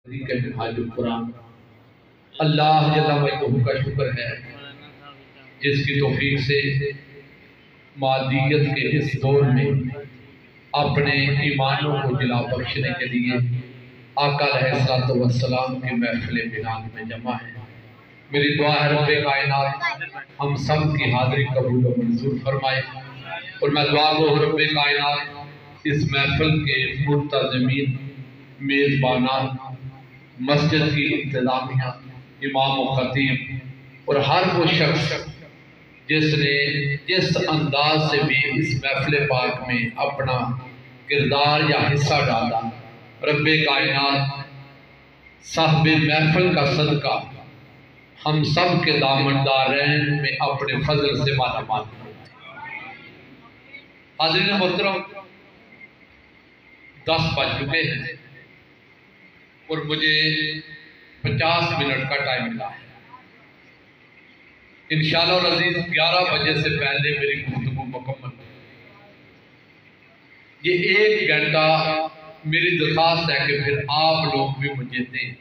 کے منہاج القرآن اللہ جل وعلا کا شکر ہے جس کی توفیق سے مادیت کے اس دور میں اپنے ایمانوں کو جلا بخشنے کے لیے آقا علیہ السلام کی محفل بلال میں جمع ہے۔ میری دعا ہے رب کائنات ہم سب کی حاضری قبول و منظور فرمائے، اور میں دعا کو رب کائنات اس محفل کے منتظمین، میزبانان، مسجد کی انتظامیہ، امام و خطیب اور ہر وہ شخص جس نے جس انداز سے بھی اس محفل پاک میں اپنا کردار یا حصہ ڈالا، رب کائنات صاحب محفل کا صدقہ ہم سب کے دامن دارین میں اپنے فضل سے مالا مال کرے۔ حاضرین محترم، 10 بج چکے ہیں اور مجھے 50 منٹ کا ٹائم ملا ہے۔ انشاءاللہ العزیز 11 بجے سے پہلے میری گفتگو مکمل ہے۔ یہ 1 گھنٹہ میری درخواست ہے کہ پھر آپ لوگ بھی مجھے دیں۔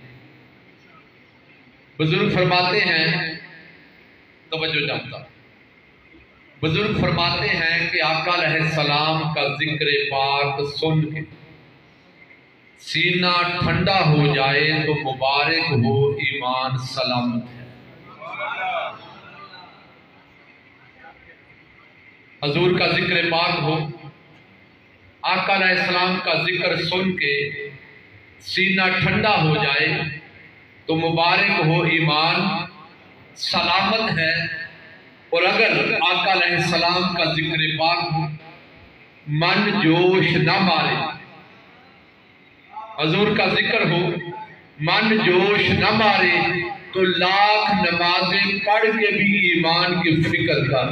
بزرگ فرماتے ہیں، توجہ چاہتا، بزرگ فرماتے ہیں کہ آقا علیہ السلام کا ذکر پاک سن کے سینہ ٹھنڈا ہو جائے تو مبارک ہو ایمان سلامت ہے۔ حضور کا ذکر پاک ہو، آقا علیہ السلام کا ذکر سن کے سینہ ٹھنڈا ہو جائے تو مبارک ہو ایمان سلامت ہے، اور اگر آقا علیہ السلام کا ذکر پاک ہو من جوش نہ مارے، حضور کا ذکر ہو من جوش نہ مارے تو لاکھ نمازیں پڑھ کے بھی ایمان کی فکر کر۔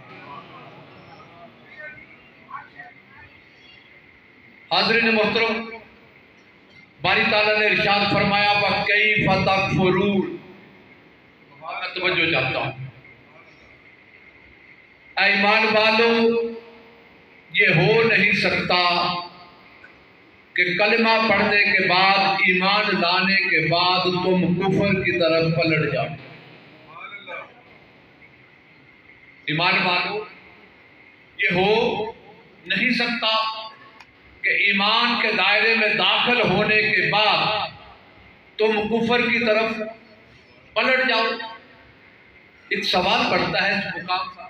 حاضرین محترم، باری تعالیٰ نے ارشاد فرمایا وَكَيْفَ تَكْفُرُونَ۔ میں توجہ چاہتا ہوں، اے ایمان والو، یہ ہو نہیں سکتا کہ کلمہ پڑھنے کے بعد، ایمان لانے کے بعد تم کفر کی طرف پلٹ جاؤ۔ ایمان والو، یہ ہو نہیں سکتا کہ ایمان کے دائرے میں داخل ہونے کے بعد تم کفر کی طرف پلٹ جاؤ۔ ایک سوال پڑھتا ہے اس مقام پر،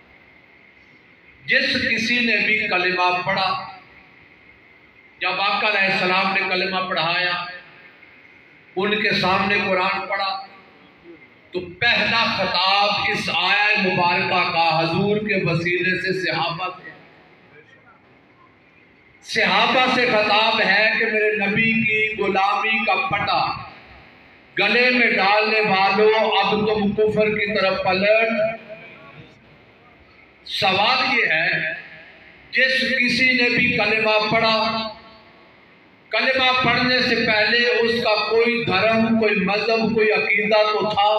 جس کسی نے بھی کلمہ پڑھا، جب آقا علیہ السلام نے کلمہ پڑھایا، ان کے سامنے قرآن پڑھا، تو پہلا خطاب اس آیہ مبارکہ کا حضور کے وسیلے سے صحابہ سے خطاب ہے کہ میرے نبی کی غلامی کا پٹا گلے میں ڈالنے والوں، اب تم کفر کی طرف پلٹ۔ سوال یہ ہے، جس کسی نے بھی کلمہ پڑھا، کلمہ پڑھنے سے پہلے اس کا کوئی دھرم، کوئی مذہب، کوئی عقیدہ تو تھا۔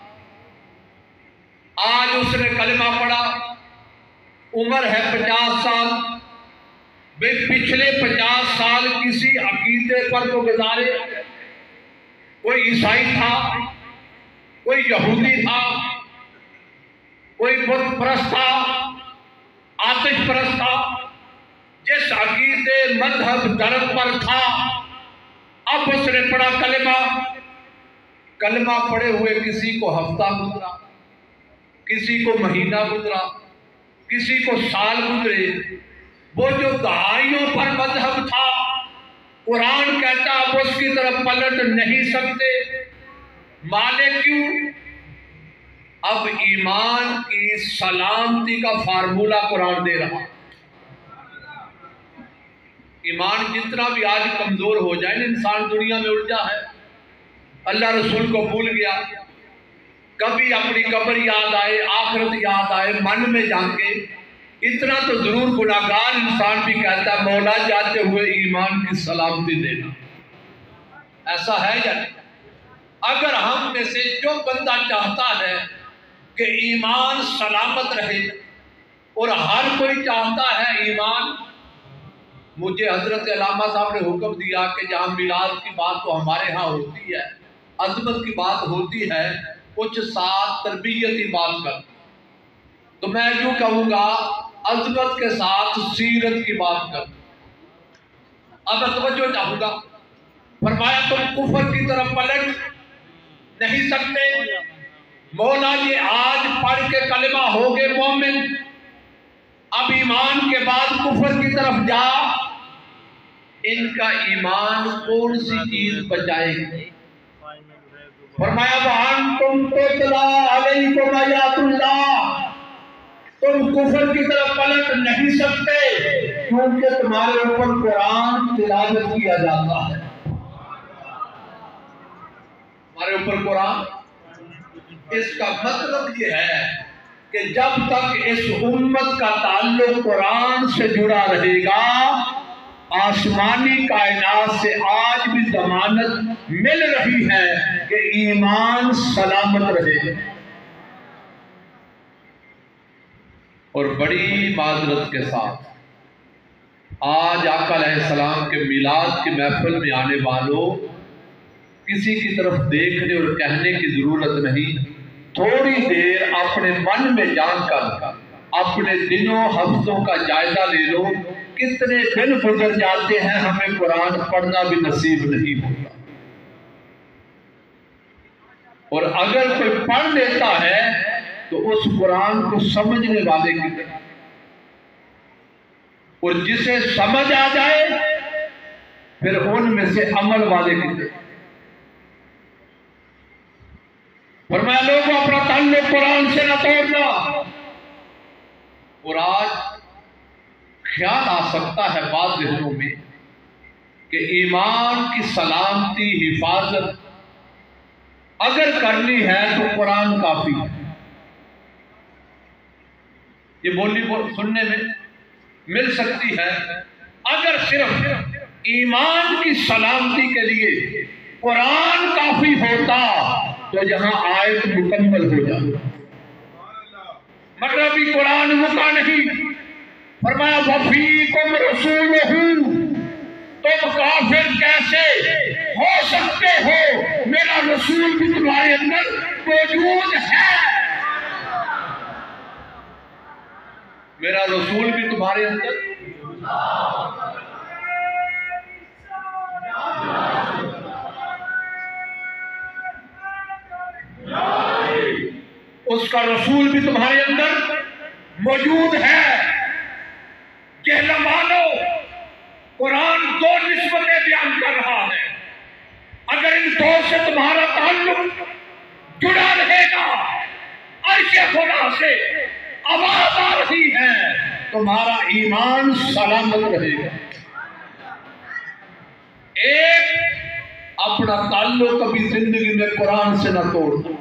آج اس نے کلمہ پڑھا، عمر ہے 50 سال، پچھلے 50 سال کسی عقیدے پر تو گزارے، کوئی عیسائی تھا، کوئی یہودی تھا، کوئی بت پرست تھا، آتش پرست تھا، جس عقیدے مذہب دھرم پر تھا، اب اس نے پڑھا کلمہ۔ کلمہ پڑھے ہوئے کسی کو ہفتہ گزرا، کسی کو مہینہ گزرا، کسی کو سال گزرے، وہ جو دہائیوں پر مذہب تھا، قرآن کہتا اب اس کی طرف پلٹ نہیں سکتے۔ مانے کیوں؟ اب ایمان کی سلامتی کا فارمولہ قرآن دے رہا۔ ایمان جتنا بھی آج کمزور ہو جائے، انسان دنیا میں الجھا ہے، اللہ رسول کو بھول گیا، کبھی اپنی قبر یاد آئے، آخرت یاد آئے، من میں جھانکے، اتنا تو ضرور گناہگار انسان بھی کہتا ہے مولا جاتے ہوئے ایمان کی سلامتی دینا۔ ایسا ہے یا نہیں؟ اگر ہم میں سے جو بندہ چاہتا ہے کہ ایمان سلامت رہے، اور ہر کوئی چاہتا ہے ایمان مجھے حضرت علامہ صاحب نے حکم دیا کہ جہاں میلاد کی بات تو ہمارے ہاں ہوتی ہے، عظمت کی بات ہوتی ہے، کچھ ساتھ تربیتی بات کر، تو میں یوں کہوں گا عظمت کے ساتھ سیرت کی بات کر۔ اب میں توجہ چاہوں گا، فرمایا تم کفر کی طرف پلٹ نہیں سکتے، مولا یہ آج پڑھ کے کلمہ ہوگے مومن، اب ایمان کے بعد کفر کی طرف جا، ان کا ایمان کون سی چیز بچائے گی؟ فرمایا وَأَنْتُمْ تُتْلَىٰ عَلَيْكُمْ آیَاتُ اللَّهِ، تم کفر کی طرف پلٹ نہیں سکتے کیونکہ تمہارے اوپر قرآن تلاوت کیا جاتا ہے، ہمارے اوپر قرآن۔ اس کا مطلب یہ ہے کہ جب تک اس امت کا تعلق قرآن سے جڑا رہے گا، آسمانی کائنات سے آج بھی ضمانت مل رہی ہے کہ ایمان سلامت رہے۔ اور بڑی معذرت کے ساتھ آج آقا علیہ السلام کے میلاد کی محفل میں آنے والوں، کسی کی طرف دیکھنے اور کہنے کی ضرورت نہیں، تھوڑی دیر اپنے من میں جان کر اپنے دنوں ہفتوں کا جائزہ لے لو، کتنے دن گزر جاتے ہیں ہمیں قرآن پڑھنا بھی نصیب نہیں ہوتا، اور اگر کوئی پڑھ لیتا ہے تو اس قرآن کو سمجھنے والے کی طرح، اور جسے سمجھ آ جائے پھر ان میں سے عمل والے کی طرح۔ فرمایا لوگوں اپنا تعلق قرآن سے نہ توڑنا۔ اور آج خیال آ سکتا ہے بعض ذہنوں میں کہ ایمان کی سلامتی حفاظت اگر کرنی ہے تو قرآن کافی ہے۔ یہ بولی سننے میں مل سکتی ہے، اگر صرف ایمان کی سلامتی کے لیے قرآن کافی ہوتا تو یہاں آیت مکمل ہو جاتا، مگر ابھی قرآن مکا نہیں۔ فرمایا وَفِيكُمْ رَسُولُهُ، تم کافر کیسے ہو سکتے ہو، میرا رسول بھی تمہارے اندر موجود ہے، میرا رسول بھی تمہارے اندر۔ اس کا رسول بھی تمہارے اندر موجود ہے۔ کہنا مانو قرآن دو نسبتیں بیان کر رہا ہے، اگر ان دو سے تمہارا تعلق جڑا رہے گا، عرش خدا سے آواز آ رہی ہے، تمہارا ایمان سلامت رہے گا۔ ایک، اپنا تعلق کبھی زندگی میں قرآن سے نہ توڑنا،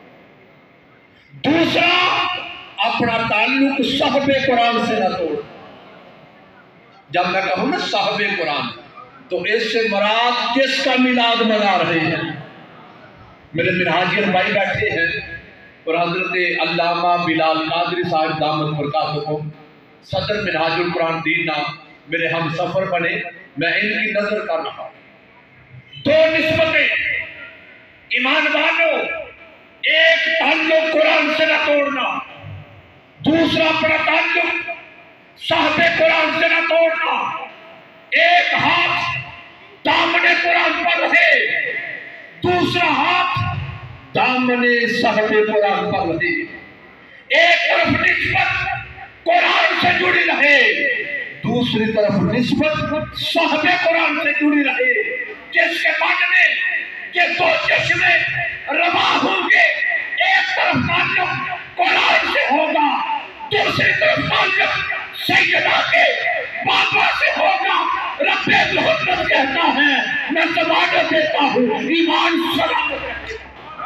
دوسرا اپنا تعلق صاحب قرآن سے نہ توڑنا۔ جب میں کہوں نا صاحب قرآن تو اس سے مراد جس کا میلاد منا رہے ہیں، میرے منہاجر بھائی بیٹھے ہیں اور حضرت علامہ بلال قادری صاحب دامت برکاتہم صدر منہاج القرآن دینا میرے ہم سفر بنے، میں ان کی نظر کر رہا ہوں۔ دو نسبتیں ایمان والوں، ایک تعلق قرآن سے نہ توڑنا، دوسرا اپنا تعلق صاحب قرآن سے نہ توڑنا۔ ایک ہاتھ دامن قرآن پر رہے، دوسرا ہاتھ دامن صاحب قرآن پر رہے۔ ایک طرف نسبت قرآن سے جڑی رہے، دوسری طرف نسبت صاحب قرآن سے جڑی رہے، جس کے ماننے کہ دو چشمے روا ہوں گے، ایک طرف تعلق قرآن سے ہوگا، دوسری طرف تعلق سیدہ کے بابا سے ہوگا۔ رب محمد کہتا ہے میں ضمانت دیتا ہوں ایمان سلامت رہے۔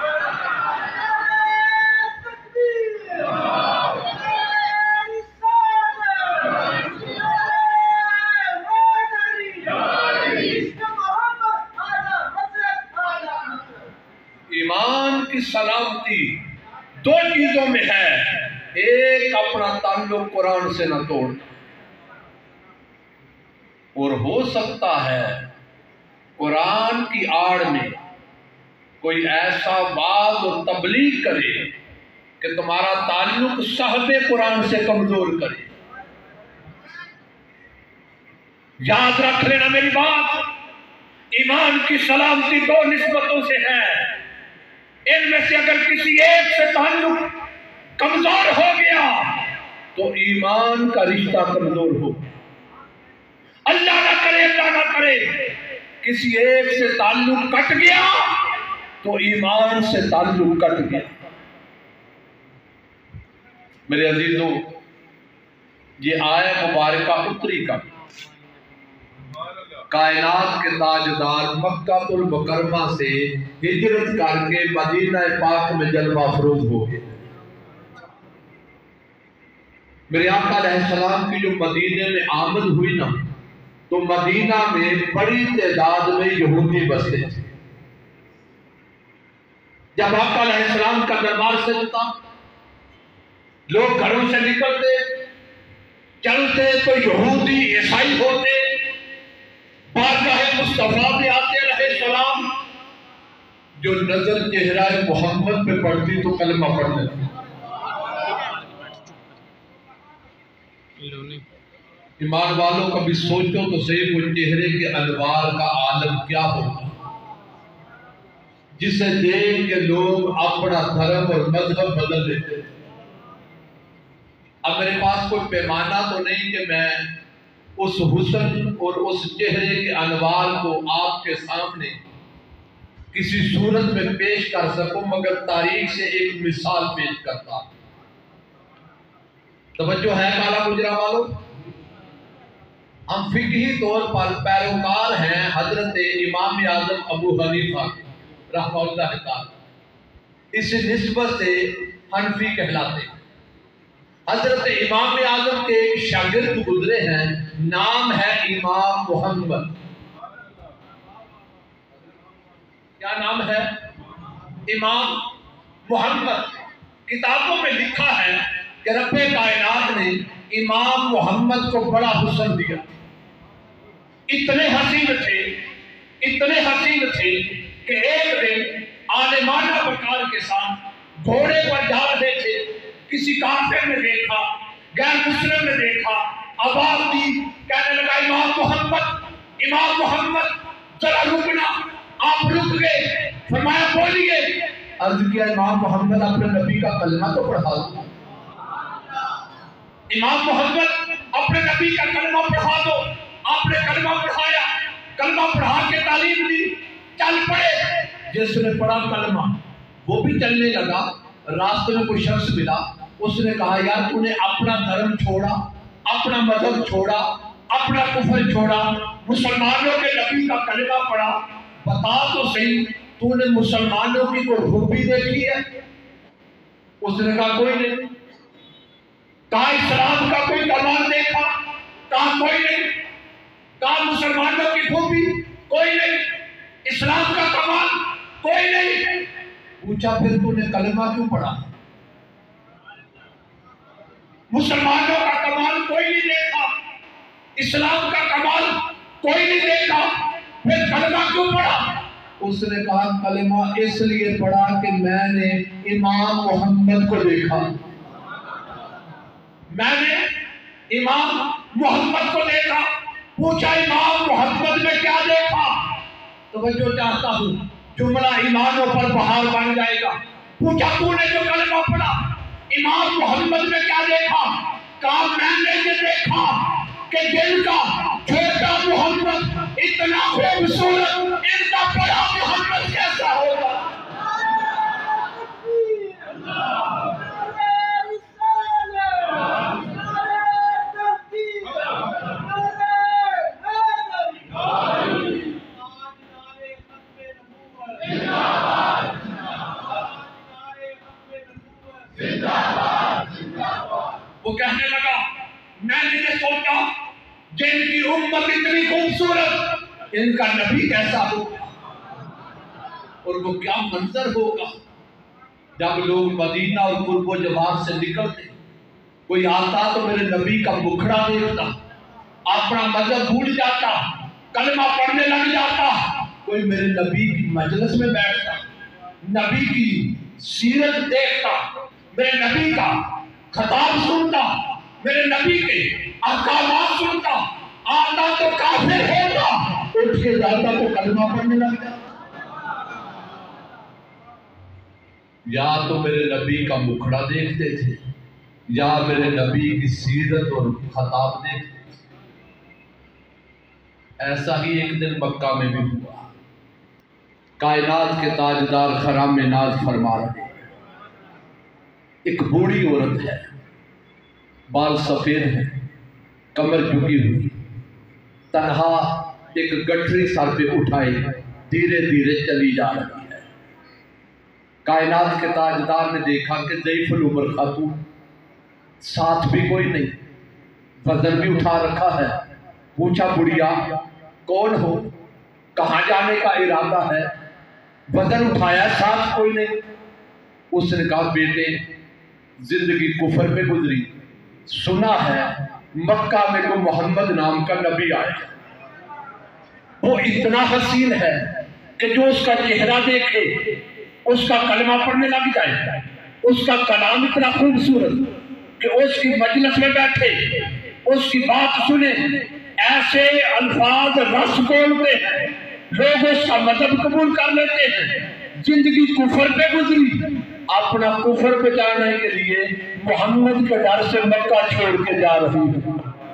ایمان کی سلامتی دو چیزوں میں ہے، ایک اپنا تعلق قرآن سے نہ توڑنا، اور ہو سکتا ہے قرآن کی آڑ میں کوئی ایسا وعظ اور تبلیغ کرے کہ تمہارا تعلق صاحب قرآن سے کمزور کرے۔ یاد رکھ لینا میری بات، ایمان کی سلامتی دو نسبتوں سے ہے، ان میں سے اگر کسی ایک سے تعلق کمزور ہو گیا تو ایمان کا رشتہ کمزور ہو۔ اللہ نہ کرے کسی ایک سے تعلق کٹ گیا تو ایمان سے تعلق کٹ گیا۔ میرے عزیزوں، یہ آیت مبارکہ اتری کا کائنات کے تاجدار مکہ المکرمہ سے ہجرت کر کے مدینہ پاک میں جلوہ افروز ہو گئے۔ میرے آقا علیہ السلام کی جو مدینے میں آمد ہوئی نا، تو مدینہ میں بڑی تعداد میں یہودی بستے تھے۔ جب آقا علیہ السلام کا دربار سجتا، لوگ گھروں سے نکلتے چلتے تو یہودی عیسائی ہوتے، بارگاہ مصطفیٰ میں آتے رہے سلام، جو نظر چہرہ محمد پہ پڑتی تو کلمہ پڑھ لیتے۔ ایمان والوں کبھی سوچو تو صحیح وہ چہرے کے انوار کا عالم کیا ہوگا، جسے دیکھ کے لوگ اپنا دھرم اور مذہب بدل لیتے۔ اب میرے پاس کوئی پیمانہ تو نہیں کہ میں اس حسن اور اس چہرے کے انوار کو آپ کے سامنے کسی صورت میں پیش کر سکوں، مگر تاریخ سے ایک مثال پیش کرتا۔ توجہ ہے کالا گجرا والوں، ہم فقہی طور پر پیروکار ہیں حضرت امام اعظم ابو حنیفہ رحمہ اللہ تعالی، اس نسبت سے حنفی کہلاتے ہیں۔ حضرت امام اعظم کے ایک شاگرد گزرے ہیں، نام ہے امام محمد۔ کیا نام ہے؟ امام محمد۔ کتابوں میں لکھا ہے کہ رب کائنات نے امام محمد کو بڑا حسن دیا، اتنے حسین تھے کہ ایک دن عالمانہ وقار کے ساتھ گھوڑے پر جا رہے تھے، کسی کافر نے دیکھا، غیر مسلم نے دیکھا، آواز دی، کہنے لگا امام محمد ذرا رکنا۔ آپ رک گئے، فرمایا بولیے۔ عرض کیا امام محمد اپنے نبی کا کلمہ تو پڑھا دو۔ امام محمد اپنے نبی کا کلمہ پڑھا دو۔ آپ نے کلمہ پڑھایا، کلمہ پڑھا کے تعلیم دی، چل پڑے۔ جس نے پڑھا کلمہ وہ بھی چلنے لگا، راستے میں کوئی شخص ملا، اس نے کہا یار تو نے اپنا دھرم چھوڑا، اپنا مذہب چھوڑا، اپنا کفر چھوڑا، مسلمانوں کے نبی کا کلمہ پڑھا، بتا تو صحیح تو نے مسلمانوں کی کوئی خوبی دیکھی ہے؟ اس نے کہا کوئی نہیں۔ کہا اسلام کا کوئی کمال دیکھا؟ کہا کوئی نہیں۔ کہا مسلمانوں کی خوبی؟ کوئی نہیں۔ اسلام کا کمال؟ کوئی نہیں۔ پوچھا پھر تو نے کلمہ کیوں پڑھا؟ مسلمانوں کا کمال کوئی نہیں دیکھا، اسلام کا کمال کوئی نہیں دیکھا، پھر کلمہ کیوں پڑھا؟ اس نے کہا کلمہ اس لیے پڑھا کہ میں نے امام محمد کو دیکھا، میں نے امام محمد کو دیکھا۔ پوچھا امام محمد میں کیا دیکھا؟ توجہ چاہتا ہوں، جملہ ایمانوں پر بہار بن جائے گا۔ پوچھا تو نے جو کلمہ پڑھا امام محمد میں کیا دیکھا؟ کہا میں نے یہ دیکھا کہ دل کا چھوٹا محمد اتنا خوبصورت، ان کا بڑا محمد کیسا ہوگا؟ وہ کہنے لگا میں نے یہ سوچا جن کی امت اتنی خوبصورت، ان کا نبی کیسا ہوگا، اور وہ کیا منظر ہوگا جب لوگ مدینہ اور قرب و جوار سے نکلتے، کوئی آتا تو میرے نبی کا مکھڑا دیکھتا، اپنا مذہب بھول جاتا، کلمہ پڑھنے لگ جاتا، کوئی میرے نبی کی مجلس میں بیٹھتا، نبی کی سیرت دیکھتا، میرے نبی کا خطاب سنتا، میرے نبی کے احکامات سنتا، آتا تو کافر ہوتا، اٹھ کے جاتا تو کلمہ پڑھنے لگ جاتا۔ یا تو میرے نبی کا مکھڑا دیکھتے تھے یا میرے نبی کی سیرت اور خطاب دیکھتے تھے۔ ایسا ہی ایک دن مکہ میں بھی ہوا، کائنات کے تاجدار خرام ناز فرما رہے ہیں، ایک بوڑھی عورت ہے، بال سفید ہیں، کمر جھکی ہوئی، تنہا ایک گٹھری سر پہ اٹھائے دھیرے دھیرے چلی جا رہی ہے۔ کائنات کے تاجدار نے دیکھا کہ ضعیف العمر خاتون، ساتھ بھی کوئی نہیں، وزن بھی اٹھا رکھا ہے۔ پوچھا بڑھیا کون ہو، کہاں جانے کا ارادہ ہے؟ وزن اٹھایا، ساتھ کوئی نہیں۔ اس نے کہا بیٹے زندگی کفر پہ گزری، سنا ہے مکہ میں کو محمد نام کا نبی آیا، وہ اتنا حسین ہے کہ جو اس کا چہرہ دیکھے اس کا کلمہ پڑھنے لگ جائے، اس کا کلام اتنا خوبصورت کہ اس کی مجلس میں بیٹھے اس کی بات سنے، ایسے الفاظ رس بولتے ہیں، لوگ اس کا مذہب قبول کر لیتے ہیں۔ زندگی کفر پہ گزری، اپنا کفر بچانے کے لیے محمد کے ڈر سے مکہ چھوڑ کے جا رہی ہے۔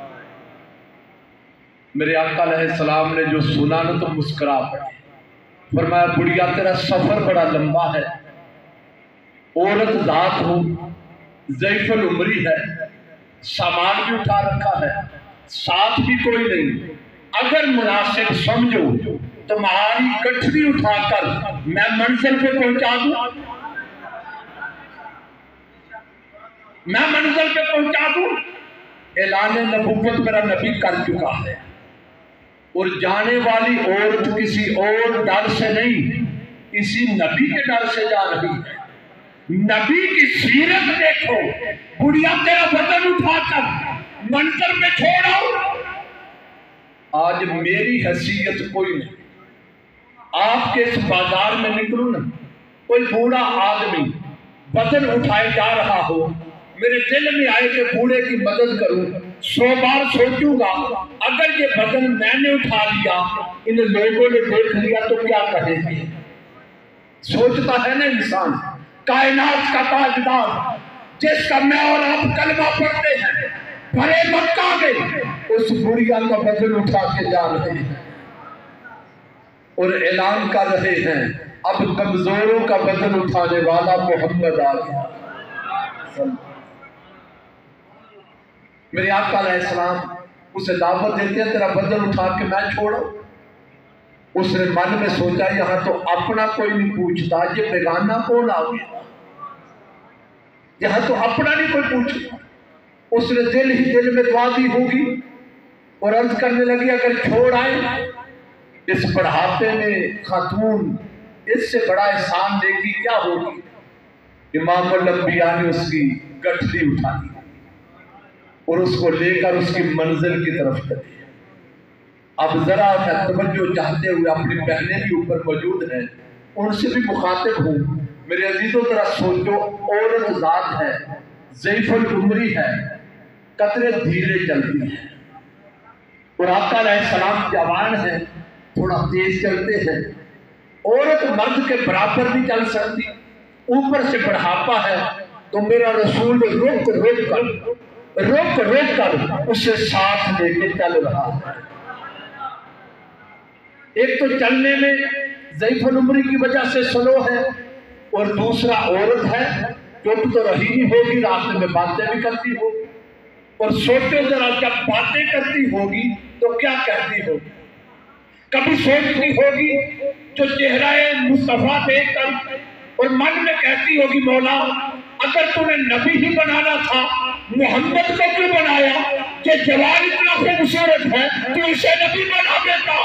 میرے آقا علیہ السلام نے جو سنا نا تو مسکرا پڑے، فرمایا بڑھیا تیرا سفر بڑا لمبا ہے، عورت ذات ہو، ضعیف العمری ہے، سامان بھی اٹھا رکھا ہے، ساتھ بھی کوئی نہیں، اگر مناسب سمجھو تمہاری گٹھری اٹھا کر میں منزل پہ پہنچا دوں، میں منزل پہ پہنچا دوں۔ اعلان نبوت میرا نبی کر چکا ہے، اور جانے والی عورت کسی اور ڈر سے نہیں، اسی نبی کے ڈر سے جا رہی ہے۔ نبی کی سیرت دیکھو، بڑھیا تیرا وزن اٹھا کر منزل پہ چھوڑاؤ۔ آج میری حیثیت کوئی نہیں، آپ کے اس بازار میں نکلوں نا، کوئی بوڑھا آدمی وزن اٹھائے جا رہا ہو، میرے دل میں آئے کہ بوڑھے کی مدد کروں، 100 بار سوچوں گا اگر یہ وزن میں نے اٹھا لیا، ان لوگوں نے دیکھ لیا تو کیا کہیں گے؟ سوچتا ہے نا انسان۔ کائنات کا تاجدار جس کا میں اور آپ کلمہ پڑھتے ہیں، بھرے مکہ میں اس بڑھیا کا وزن اٹھا کے جا رہے ہیں اور اعلان کر رہے ہیں اب کمزوروں کا وزن اٹھانے والا محمد آ گیا۔ میرے آقا علیہ السلام اسے دعوت دیتے ہیں تیرا وزن اٹھا کے میں چھوڑا۔ اس نے من میں سوچا یہاں تو اپنا کوئی نہیں پوچھتا، یہ بیگانہ کون آ گیا، یہاں تو اپنا نہیں کوئی پوچھتا۔ اس نے دل ہی دل میں دعا دی ہوگی اور عرض کرنے لگی اگر چھوڑ آئے اس بڑھاپے میں خاتون، اس سے بڑا احسان دیکھی کیا ہوگی۔ امام الانبیاء نے اس کی گٹھلی اٹھائی اور اس کو لے کر اس کی منزل کی طرف چلے۔ اب ذرا میں توجہ چاہتے ہوئے اپنی بہنیں بھی اوپر موجود ہیں، ان سے بھی مخاطب ہوں، میرے عزیزوں ذرا سوچو، عورت ذات ہے، ضعیف العمری ہے، قطرے دھیرے چلتی ہے، اور آقا علیہ السلام جوان ہیں، تھوڑا تیز چلتے ہیں۔ عورت مرد کے برابر نہیں چل سکتی، اوپر سے بڑھاپا ہے، تو میرا رسول رک کر اسے ساتھ لے کے چل رہا ہے۔ ایک تو چلنے میں ضعیف العمری کی وجہ سے سلو ہے، اور دوسرا عورت ہے، چپ تو رہی نہیں ہوگی، راستے میں باتیں بھی کرتی ہوگی، اور سوچو ذرا جب باتیں کرتی ہوگی تو کیا کہتی ہوگی؟ کبھی سوچتی ہوگی جو چہرہ مصطفیٰ دیکھ کر اور من میں کہتی ہوگی مولا اگر تمہیں نبی ہی بنانا تھا محمد کو کیوں بنایا؟ کہ جوان اتنا خوبصورت ہے تو اسے نبی بنا دیتا۔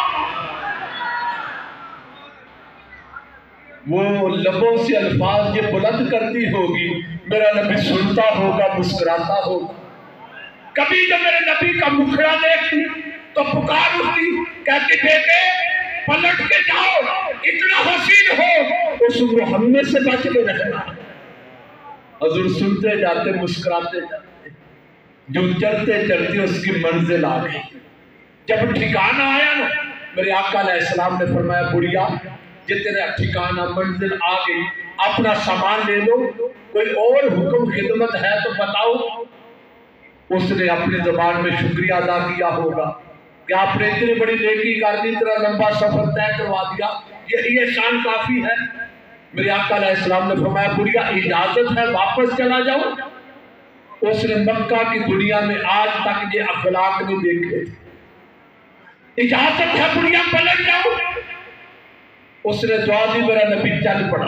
وہ لبوں سے الفاظ یہ بلند کرتی ہوگی، میرا نبی سنتا ہوگا، مسکراتا ہوگا۔ کبھی جو میرے نبی کا مکھڑا دیکھتی تو پکار اٹھتی، کہتی بیٹے پلٹ کے جاؤ، اتنا حسین ہو اس محمد سے بچ کے رہنا۔ حضور سنتے جاتے مسکراتے جاتے، جو چلتے چلتے اس کی منزل آ گئی۔ جب ٹھکانہ آیا نا، میرے آقا علیہ السلام نے فرمایا بڑھیا جتنے ٹھکانہ منزل آ گئی اپنا سامان لے لو، کوئی اور حکم خدمت ہے تو بتاؤ۔ اس نے اپنی زبان میں شکریہ ادا کیا ہوگا کہ آپ نے اتنی بڑی نیکی کر دی، اتنا لمبا سفر طے کروا دیا، یہ شان کافی ہے۔ میرے آقا علیہ السلام نے فرمایا بڑھیا اجازت ہے واپس چلا جاؤ۔ اس نے مکہ کی دنیا میں آج تک یہ اخلاق نہیں دیکھے، اجازت ہے بڑھیا پلٹ جاؤ۔ اس نے دعا دی، میرا نبی چل پڑا۔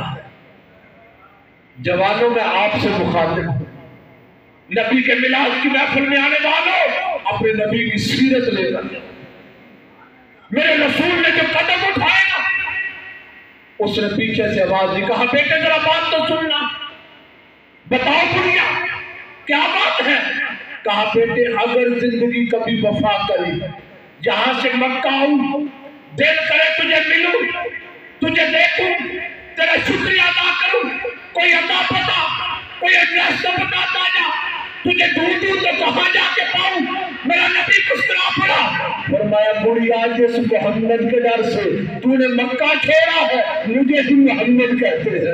جوانوں میں آپ سے مخاطب ہوں، نبی کے میلاد کی محفل میں آنے والوں اپنے نبی کی سیرت لے کر جاؤ۔ میرے رسول نے جو قدم اٹھائے نا، اس نے پیچھے سے آواز دی، کہا بیٹے ذرا بات تو سننا، بتاؤ بڑھیا کیا بات ہے؟ کہا بیٹے اگر زندگی کبھی وفا کری، جہاں سے مکہ آؤں، دل کرے تجھے ملوں، تجھے دیکھوں، تیرا شکریہ ادا کروں، کوئی عطا پتا، کوئی ایڈریس تو بتاتا جا، تجھے ڈھونڈوں تو کہاں جا کے پاؤں؟ میرا نبی مسکرا پڑا، فرمایا بڑھیا جس محمد کے ڈر سے تو نے مکہ چھوڑا ہے مجھے ہی محمد کہتے ہیں۔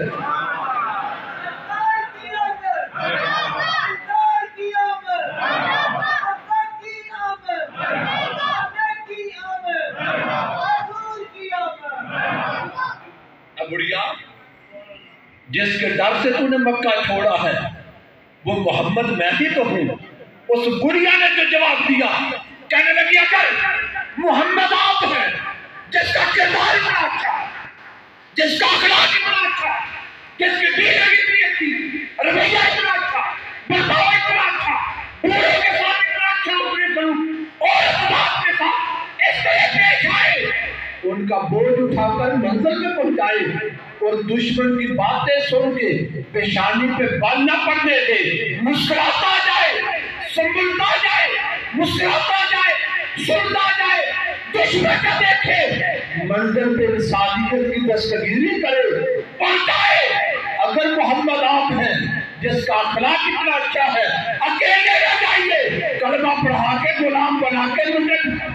بڑھیا جس کے ڈر سے تو نے مکہ چھوڑا ہے وہ محمد میں ہی تو ہوں۔ اس بڑھیا نے جو جواب دیا، کہنے لگی اگر محمد آپ ہیں جس کا کردار اتنا اچھا، جس کا اخلاق اتنا اچھا، جس کی دیندگی اتنی اچھی، رویہ اتنا اچھا، برتاؤ اتنا اچھا، بوڑھوں کے ساتھ اتنا اچھا اپنے سلوک اور اخلاق کے ساتھ اس طرح پیش آئے، ان کا بوجھ اٹھا کر منزل میں پہنچائے اور دشمن کی باتیں سن کے پیشانی پہ بال نہ پڑنے دے، مسکراتا جائے، سنبھلتا جائے، مسکراتا جائے، سنتا جائے، دشمن کا دیکھے، منزل پہ انسانیت کی دستگیری کرے، پہنچائے۔ اگر محمد آپ ہیں جس کا اخلاق اتنا اچھا ہے، اکیلے نہ جائیے، کلمہ پڑھا کے غلام بنا کے مجھے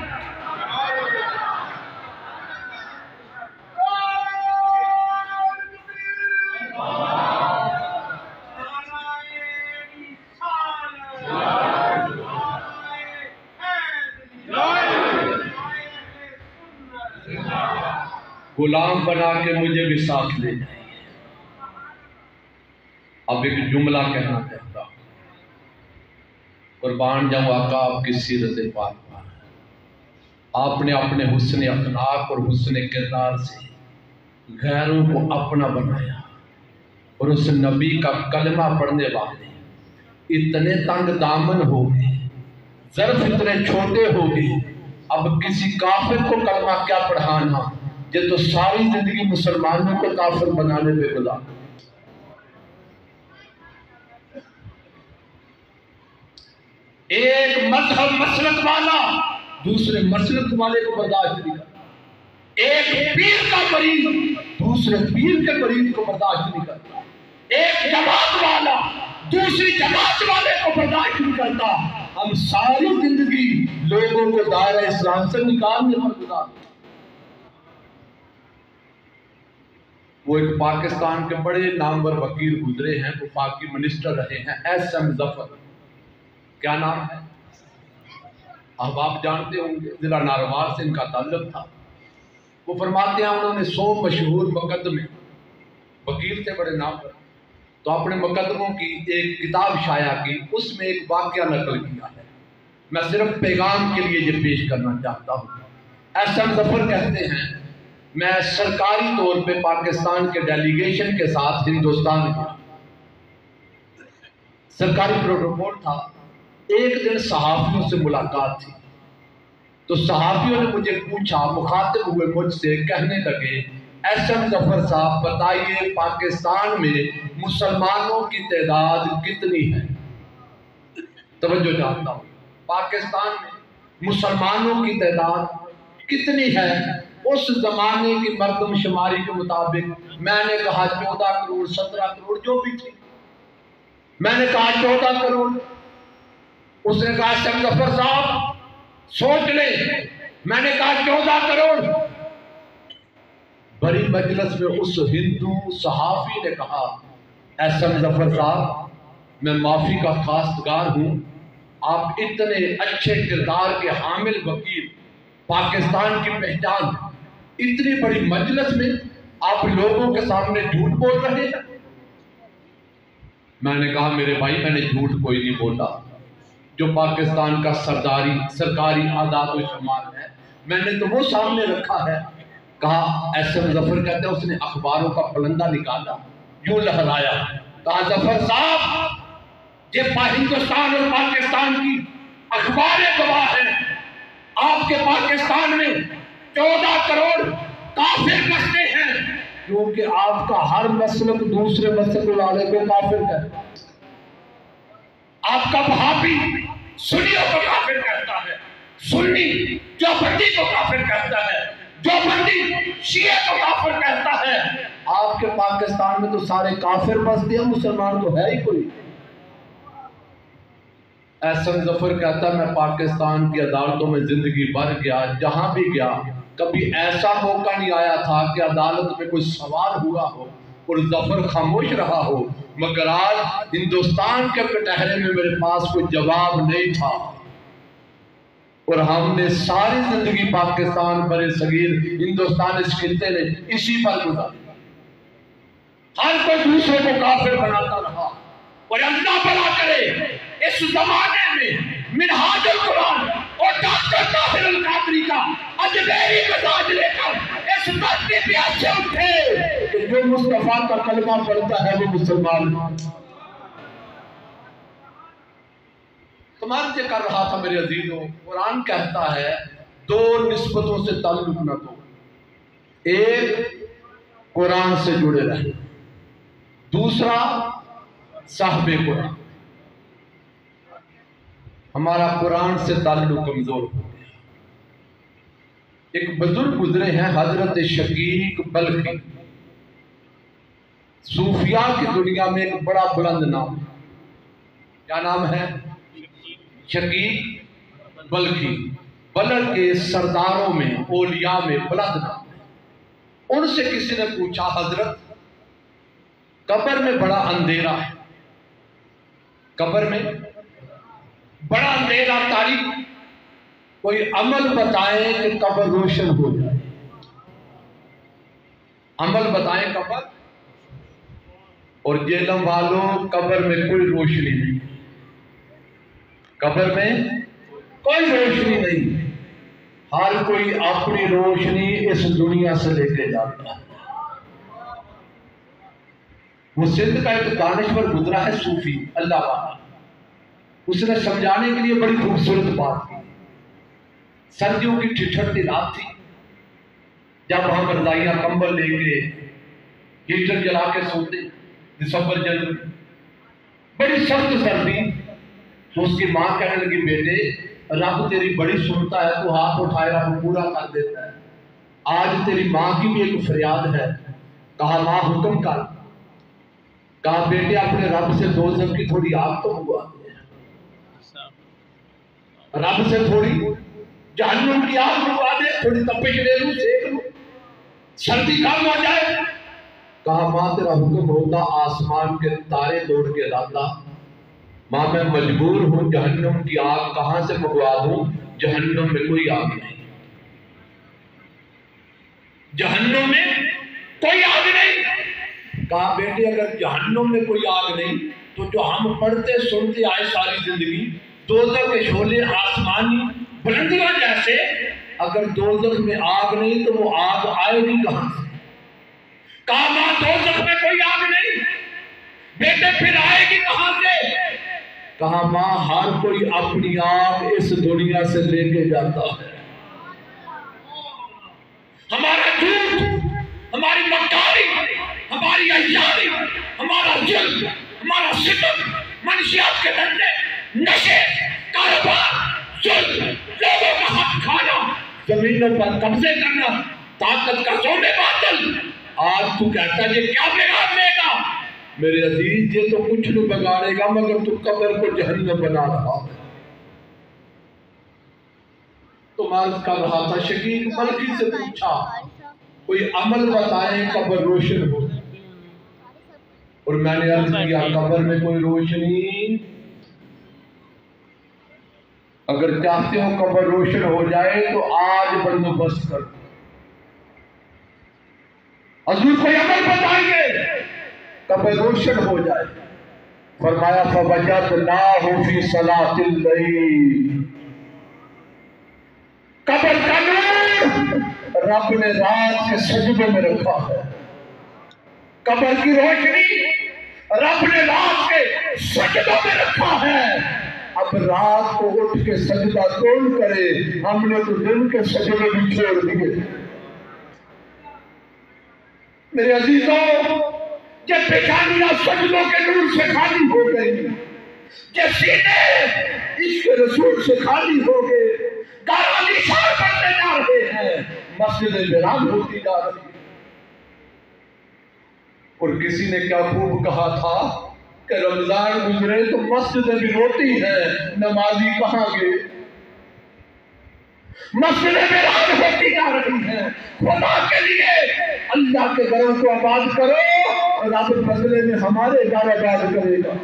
غلام بنا کے مجھے بھی ساتھ لے جائیے۔ اب ایک جملہ کہنا چاہتا ہوں، قربان جاؤں آقا آپ کی سیرت پاک پر، آپ نے اپنے حسن اخلاق اور حسن کردار سے غیروں کو اپنا بنایا، اور اس نبی کا کلمہ پڑھنے والے اتنے تنگ دامن ہو گئے، ظرف اتنے چھوٹے ہو گئے، اب کسی کافر کو کلمہ کیا پڑھانا، یہ تو ساری زندگی مسلمانوں کو کافر بنانے پہ گزار۔ ایک مذہب مسلک والا دوسرے مسلک والے کو برداشت نہیں کرتا، ایک پیر کا مریض دوسرے پیر کے مریض کو برداشت نہیں کرتا، ایک جماعت والا دوسری جماعت والے کو برداشت نہیں کرتا۔ ہم ساری زندگی لوگوں کو دائرہ اسلام سے نکالنے پر گزارتے۔ وہ ایک پاکستان کے بڑے نامور وکیل گزرے ہیں، وہ پاکی منسٹر رہے ہیں، ایس ایم ظفر، کیا نام ہے؟ اب آپ جانتے ہوں گے، ضلع ناروار سے ان کا تعلق تھا۔ وہ فرماتے ہیں انہوں نے 100 مشہور مقدمے، وکیل تھے بڑے نامور، تو اپنے مقدموں کی ایک کتاب شائع کی، اس میں ایک واقعہ نقل کیا ہے، میں صرف پیغام کے لیے یہ پیش کرنا چاہتا ہوں۔ ایس ایم ظفر کہتے ہیں میں سرکاری طور پہ پاکستان کے ڈیلیگیشن کے ساتھ ہندوستان گیا، سرکاری پروٹوکول تھا، ایک دن صحافیوں سے ملاقات تھی، تو صحافیوں نے مجھے پوچھا، مخاطب ہوئے مجھ سے، کہنے لگے ایس ایم ظفر صاحب بتائیے پاکستان میں مسلمانوں کی تعداد کتنی ہے؟ توجہ چاہتا ہوں، پاکستان میں مسلمانوں کی تعداد کتنی ہے؟ اس زمانے کی مردم شماری کے مطابق میں نے کہا 14 کروڑ 17 کروڑ جو بھی تھی، میں نے کہا 14 کروڑ، اس نے کہا شیخ ظفر صاحب سوچ لیں، میں نے کہا 14 کروڑ۔ بڑی مجلس میں اس ہندو صحافی نے کہا اے شیخ ظفر صاحب میں معافی کا خواستگار ہوں، آپ اتنے اچھے کردار کے حامل وکیل، پاکستان کی پہچان، اتنی بڑی مجلس میں آپ لوگوں کے سامنے جھوٹ بول رہے ہیں۔ میں نے کہا میرے بھائی میں نے جھوٹ کوئی نہیں بولا، جو پاکستان کا سرکاری اعداد و شمار ہے میں نے تو وہ سامنے رکھا ہے۔ کہا ایسے ظفر کہتے ہیں اس نے اخباروں کا پلندہ نکالا، یوں لہرایا، کہا ظفر صاحب یہ ہندوستان اور پاکستان کی اخباریں گواہ ہیں، آپ کے پاکستان میں 14 کروڑ کافر بستے ہیں، کیونکہ آپ کا ہر مسلک دوسرے مسلک والے کو کافر کہتا ہے۔ آپ کا وہابی سنیوں کو کافر کہتا ہے، سنی دیوبندی کو کافر کہتا ہے، دیوبندی شیعہ کو کافر کہتا ہے۔ آپ کے پاکستان میں تو سارے کافر بستے ہیں، مسلمان تو ہے ہی کوئی۔ احسن ظفر کہتا ہے میں پاکستان کی عدالتوں میں زندگی بھر گیا، جہاں بھی گیا کبھی ایسا موقع نہیں آیا تھا کہ عدالت میں کوئی سوال ہوا ہو اور ظفر خاموش رہا ہو، مگر آج ہندوستان کے کٹہرے میں میرے پاس کوئی جواب نہیں تھا، اور ہم نے ساری زندگی پاکستان برِ صغیر ہندوستان اس خطے نے اسی پر گزاری، ہر کوئی دوسرے کو کافر بناتا رہا، اور اللہ بلا کرے اس زمانے میں منہاج القرآن اور ڈاکٹر طاہر القادری کا اجمیری مزاج لے کر اس دھرتی پہ ایسے اٹھے کہ جو مصطفیٰ کا کلمہ پڑھتا ہے وہ مسلمان۔ تمہارے سے کر رہا تھا میرے عزیزوں، قرآن کہتا ہے دو نسبتوں سے تعلق نہ دو، ایک قرآن سے جڑے رہے، دوسرا صاحب قرآن۔ ہمارا قرآن سے تعلق کمزور ہو گیا۔ ایک بزرگ گزرے ہیں حضرت شقیق بلخی، صوفیاء کی دنیا میں ایک بڑا بلند نام ہے، کیا نام ہے؟ شقیق بلخی، بلخ کے سرداروں میں اولیاء میں بلند نام ہے۔ ان سے کسی نے پوچھا حضرت قبر میں بڑا اندھیرا ہے، قبر میں بڑا اندھیرا تاریخ، کوئی عمل بتائیں کہ قبر روشن ہو جائے، عمل بتائیں قبر، اور جہنم والوں قبر میں کوئی روشنی نہیں، قبر میں کوئی روشنی نہیں، ہر کوئی اپنی روشنی اس دنیا سے لے کے جاتا ہے۔ وہ سندھ کا ایک دانشور گزرا ہے صوفی اللہ والا، اس نے سمجھانے کے لیے بڑی خوبصورت بات کی۔ سردیوں کی ٹھٹھرتی رات تھی، جب ہم رضائیاں کمبل لے کے ہیٹر جلا کے سوتے، دسمبر جنوری، بڑی سخت سردی، تو اس کی ماں کہنے لگی بیٹے رب تیری بڑی سنتا ہے، تو ہاتھ اٹھائے رب پورا کر دیتا ہے، آج تیری ماں کی بھی ایک فریاد ہے۔ کہا ماں حکم کر، کہا بیٹے اپنے رب سے دوزخ کی تھوڑی آگ تو منگوا دے، رب سے تھوڑی جہنم کی آگ منگوا دے، تھوڑی تپش لے لوں، سیک لوں، سردی کم ہو جائے۔ کہا ماں تیرا حکم ہوتا آسمان کے تارے توڑ کے لاتا، ماں میں مجبور ہوں، جہنم کی آگ کہاں سے منگوا دوں، جہنم میں کوئی آگ نہیں، جہنم میں کوئی آگ نہیں۔ کہا بیٹے اگر جہنم میں کوئی آگ نہیں تو جو ہم پڑھتے سنتے آئے ساری زندگی دوزخ کے شعلے آسمانی بلندیاں جیسے، اگر دوزخ میں آگ نہیں تو وہ آگ آئے گی کہاں سے؟ کہا ماں دوزخ میں کوئی آگ نہیں، بیٹے پھر آئے گی کہاں سے؟ کہا ماں ہر کوئی اپنی آگ اس دنیا سے لے کے جاتا ہے، ہمارا جھوٹ، ہماری مکاری، ہماری عیاری، ہمارا ظلم، ہمارا ستم، منشیات کے دھندے، نشے، کاروبار، زمینوں پر قبضے کرنا، طاقت کا سونے باطل، آج تو کہتا ہے یہ کیا بگاڑ لے گا؟ میرے عزیز یہ تو کچھ نہیں بگاڑے گا مگر تو قبر کو جہنم بنا رہا ہے۔ تو عرض کر رہا تھا، شقیق ملکی سے پوچھا کوئی عمل بتائیں قبر روشن ہو، اور میں نے عرض کیا قبر میں کوئی روشنی، اگر چاہتے ہو قبر روشن ہو جائے تو آج بندوبست کر، حضور کوئی عمل بتائیے قبر روشن ہو جائے۔ فرمایا فَوَجَدْنَاهُ فِي صَلَاةِ اللَّيْلِ، قبر کا نور رب نے رات کے سجدوں میں رکھا ہے، قبر کی روشنی رب نے رات کے سجدوں میں رکھا ہے۔ اب رات کو اٹھ کے سجدہ کون کرے؟ ہم نے تو دن کے سجدے بھی چھوڑ دیے۔ میرے عزیزوں، جب پیشانیاں سجدوں کے نور سے خالی ہو گئی، جب سینے عشق رسول سے خالی ہو گئے، گانا نشان بنتے جا رہے ہیں، مسجد ویران ہوتی جا رہی ہے۔ اور کسی نے کیا خوب کہا تھا کہ رمضان گزرے تو مسجدیں بھی روتی ہیں، نمازی کہاں گئے؟ مسجدیں ویران ہوتی جا رہی ہیں۔ خدا کے لیے اللہ کے گھروں کو آباد کرو اور رب بدلے میں ہمارے گھر آباد کرے گا۔